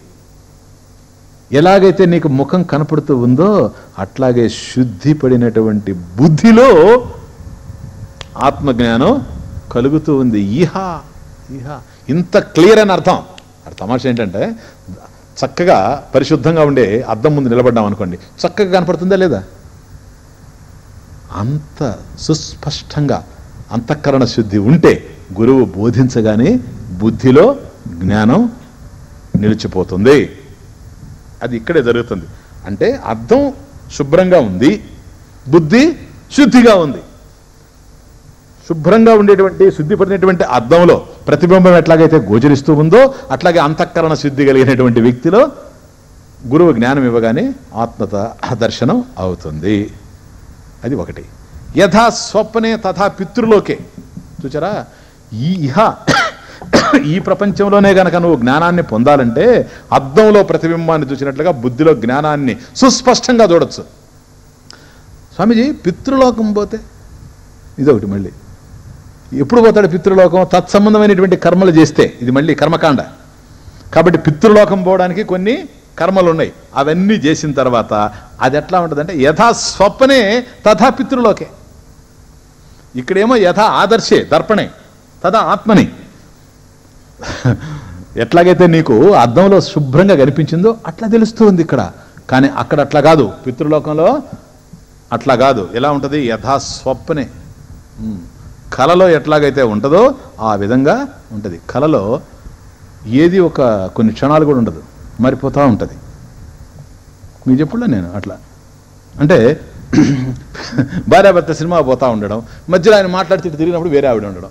ఎలాగైతే నీకు ముఖం కనపడుతూ ఉందో అట్లాగే శుద్ధి పడినటువంటి బుద్ధిలో ఆత్మజ్ఞానం కలుగుతూ ఉంది. ఇహ ఇహ ఇంత క్లియర్ అని అర్థం. తమాషా ఏంటంటే చక్కగా పరిశుద్ధంగా ఉండే అద్దం ముందు నిలబడ్డాం అనుకోండి, చక్కగా కనపడుతుందా లేదా? అంత సుస్పష్టంగా అంతఃకరణ శుద్ధి ఉంటే గురువు బోధించగానే బుద్ధిలో జ్ఞానం నిలిచిపోతుంది. అది ఇక్కడే జరుగుతుంది. అంటే అద్దం శుభ్రంగా ఉంది, బుద్ధి శుద్ధిగా ఉంది. శుభ్రంగా ఉండేటువంటి శుద్ధిపడినటువంటి అద్దంలో ప్రతిబింబం ఎట్లాగైతే గోచరిస్తూ ఉందో అట్లాగే అంతఃకరణ శుద్ధి కలిగినటువంటి వ్యక్తిలో గురువు జ్ఞానం ఇవ్వగానే ఆత్మత దర్శనం అవుతుంది. అది ఒకటి. యథా స్వప్నే తథా పితృలోకే. చూచారా, ఈ ఇహ ఈ ప్రపంచంలోనే గనక నువ్వు జ్ఞానాన్ని పొందాలంటే అద్దంలో ప్రతిబింబాన్ని చూసినట్లుగా బుద్ధిలో జ్ఞానాన్ని సుస్పష్టంగా చూడొచ్చు. స్వామీజీ పితృలోకం పోతే ఇదొకటి. మళ్ళీ ఎప్పుడు పోతాడు పితృలోకం? తత్సంబంధమైనటువంటి కర్మలు చేస్తే. ఇది మళ్ళీ కర్మకాండ. కాబట్టి పితృలోకం పోవడానికి కొన్ని కర్మలు ఉన్నాయి. అవన్నీ చేసిన తర్వాత అది ఎట్లా ఉంటుందంటే యథా స్వప్నే తథా పితృలోకే. ఇక్కడేమో యథా ఆదర్శే దర్పణే తథా ఆత్మని. ఎట్లాగైతే నీకు అద్దంలో శుభ్రంగా కనిపించిందో అట్లా తెలుస్తుంది ఇక్కడ. కానీ అక్కడ అట్లా కాదు. పితృలోకంలో అట్లా కాదు. ఎలా ఉంటుంది? యథా స్వప్నే. కలలో ఎట్లాగైతే ఉంటుందో ఆ విధంగా ఉంటుంది. కలలో ఏది ఒక కొన్ని క్షణాలు కూడా ఉండదు, మారిపోతూ ఉంటుంది. మీకు చెప్పుడా నేను అట్లా అంటే భార్యాభర్త సినిమా పోతా ఉండడం, మధ్యలో ఆయన మాట్లాడుతూ తిరిగినప్పుడు వేరే ఆవిడ ఉండడం.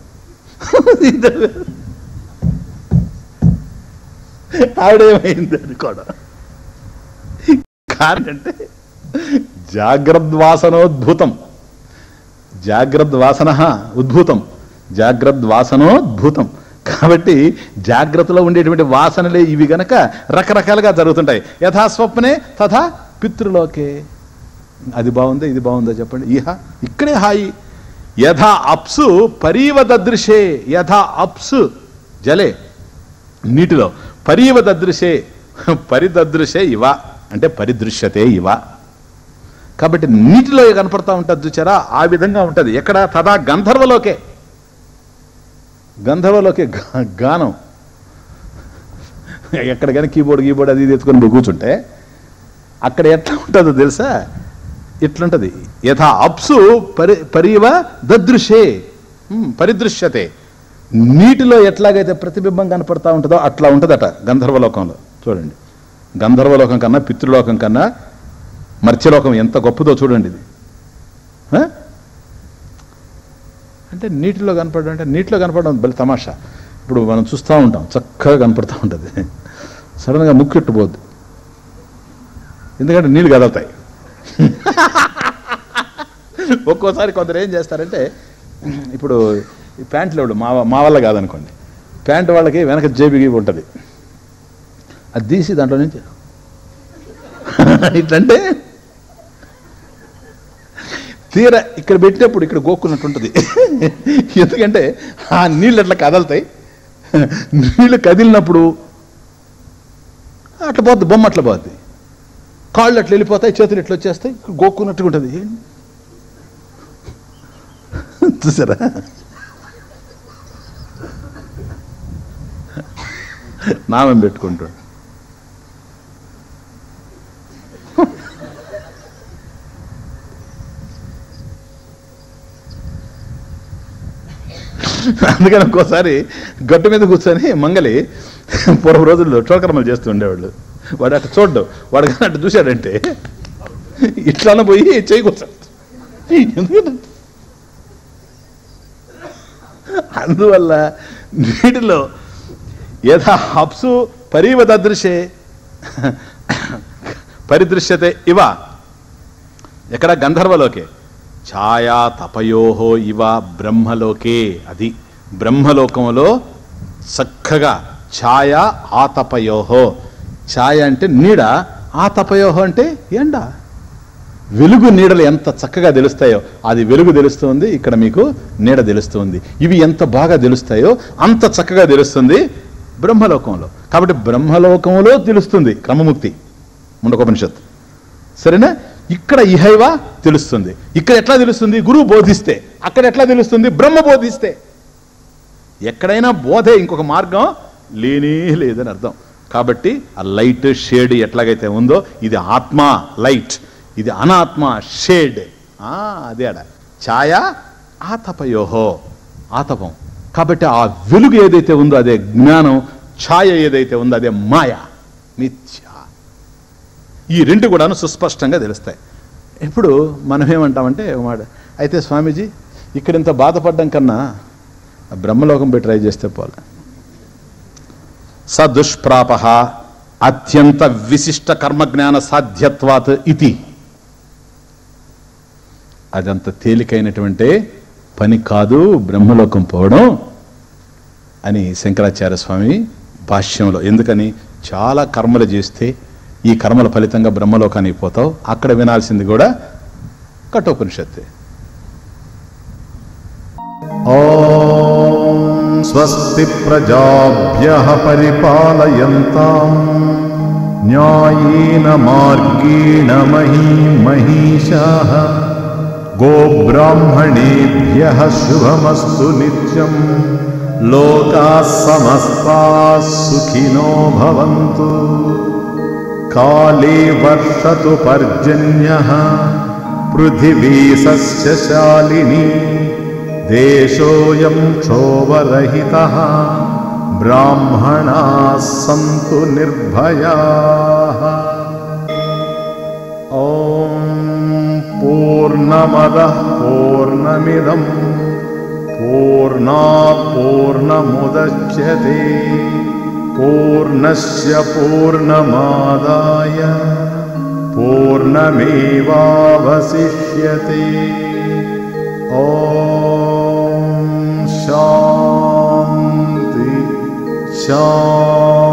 ఆవిడేమైంది అనుకోవడం. కారణం అంటే జాగ్రద్వాసనోద్భూతం. జాగ్రద్వాసన ఉద్భూతం, జాగ్రద్వాసనోద్భూతం. కాబట్టి జాగ్రత్తలో ఉండేటువంటి వాసనలే ఇవి గనక రకరకాలుగా జరుగుతుంటాయి. యథాస్వప్నే తథా పితృలోకే. అది బాగుందా ఇది బాగుందా చెప్పండి. ఇహ ఇక్కడే హాయి. యథా అప్సు పరీవదృశే. యథా అప్సు జలే నీటిలో, పరీవదృశే పరిదృశే ఇవ అంటే పరిదృశ్యతే ఇవ. కాబట్టి నీటిలో కనపడతా ఉంటుంది చూచారా, ఆ విధంగా ఉంటుంది. ఎక్కడ? తదా గంధర్వలోకే. గంధర్వలోకే గానం. ఎక్కడ కానీ కీబోర్డ్ కీబోర్డ్ అది ఇది ఎత్తుకొని కూర్చుంటే అక్కడ ఎట్లా ఉంటుందో తెలుసా? ఇట్లుంటుంది. యథా అప్సు పరి పరీవ దదృశే పరిదృశ్యతే. నీటిలో ఎట్లాగైతే ప్రతిబింబం కనపడతా ఉంటుందో అట్లా ఉంటుందట గంధర్వలోకంలో. చూడండి, గంధర్వలోకం కన్నా పితృలోకం కన్నా మర్త్యలోకం ఎంత గొప్పదో చూడండి. ఇది అంటే నీటిలో కనపడడం అంటే నీటిలో కనపడడం బలి తమాషా. ఇప్పుడు మనం చూస్తూ ఉంటాం, చక్కగా కనపడుతూ ఉంటుంది. సడన్గా ముక్కెట్టుపోద్ది, ఎందుకంటే నీళ్ళు కదలుతాయి. ఒక్కోసారి కొందరు ఏం చేస్తారంటే, ఇప్పుడు ఈ ప్యాంట్లు ఎవడు మా మా వల్ల కాదనుకోండి, ప్యాంటు వాళ్ళకి వెనక జేబిగి ఉంటుంది, అది తీసి దాంట్లో నుంచి ఇట్లంటే తీర ఇక్కడ పెట్టినప్పుడు ఇక్కడ గోక్కున్నట్టు ఉంటుంది. ఎందుకంటే ఆ నీళ్ళు అట్లా కదలుతాయి. నీళ్ళు కదిలినప్పుడు అట్లా పోద్ది, బొమ్మ అట్లా పోద్ది, కాళ్ళు అట్లా వెళ్ళిపోతాయి, చేతులు ఇట్లా వచ్చేస్తాయి, గోక్కున్నట్టుగా ఉంటుంది. చూసారా? నామం పెట్టుకుంటాడు. అందుకని ఒక్కోసారి గట్టు మీద కూర్చొని మంగలి పూర్వ రోజుల్లో చోకర్మలు చేస్తూ ఉండేవాళ్ళు. వాడు అట్లా చూడ్డు, వాడు కానీ అట్లా చూశాడంటే ఇట్లానే పోయి చేయి కూర్చోడు. అందువల్ల నీటిలో యథా అప్సు పరీవదృశే పరిదృశ్యతే ఇవ. ఎక్కడ? గంధర్వలోకే. ఛాయా తపయోహో ఇవ బ్రహ్మలోకే. అది బ్రహ్మలోకంలో చక్కగా ఛాయ ఆతపయోహో. ఛాయ అంటే నీడ, ఆతపయోహో అంటే ఎండ. వెలుగు నీడలు ఎంత చక్కగా తెలుస్తాయో అది వెలుగు తెలుస్తుంది, ఇక్కడ మీకు నీడ తెలుస్తుంది. ఇవి ఎంత బాగా తెలుస్తాయో అంత చక్కగా తెలుస్తుంది బ్రహ్మలోకంలో. కాబట్టి బ్రహ్మలోకంలో తెలుస్తుంది క్రమముక్తి ముండకోపనిషత్తు. సరేనా? ఇక్కడ ఇహైవ తెలుస్తుంది. ఇక్కడ ఎట్లా తెలుస్తుంది? గురువు బోధిస్తే. అక్కడ ఎట్లా తెలుస్తుంది? బ్రహ్మ బోధిస్తే. ఎక్కడైనా బోధే, ఇంకొక మార్గం లేనే లేదని అర్థం. కాబట్టి ఆ లైట్ షేడ్ ఎట్లాగైతే ఉందో, ఇది ఆత్మ లైట్, ఇది అనాత్మ షేడ్. అదే ఆడ ఛాయ ఆతపయోహో, ఆతపం. కాబట్టి ఆ వెలుగు ఏదైతే ఉందో అదే జ్ఞానం, ఛాయ ఏదైతే ఉందో అదే మాయ, మిథ్య. ఈ రెండు కూడాను సుస్పష్టంగా తెలుస్తాయి. ఇప్పుడు మనం ఏమంటామంటే మాట, అయితే స్వామీజీ ఇక్కడ ఇంత బాధపడడం కన్నా బ్రహ్మలోకం పెట్టి ట్రై చేస్తే పోలే. స దుష్ప్రాప అత్యంత విశిష్ట కర్మజ్ఞాన సాధ్యత్వాత్ ఇది. అదంత తేలికైనటువంటి పని కాదు బ్రహ్మలోకం పోవడం అని శంకరాచార్య స్వామి భాష్యంలో. ఎందుకని? చాలా కర్మలు చేస్తే ఈ కర్మల ఫలితంగా బ్రహ్మలోకానికి పోతావు, అక్కడ వినాల్సింది కూడా कठोपनिषत्। ॐ स्वस्ति प्रजाभ्यः परिपालयन्ताम् न्यायेन मार्गेण महीं महिषाः गोब्राह्मणेभ्यः शुभमस्तु नित्यम् लोकाः समस्ताः सुखिनो भवन्तु। काले वर्षतु पर्जन्यः पृथिवी सस्यशालिनी देशोऽयं क्षोभरहितः ब्राह्मणाः सन्तु निर्भयाः। ॐ पूर्णमदः पूर्णमिदं पूर्णात् पूर्णमुदच्यते पूर्णस्य पूर्णमादाय पूर्णमेवावशिष्यते। ॐ शान्ति शान्ति।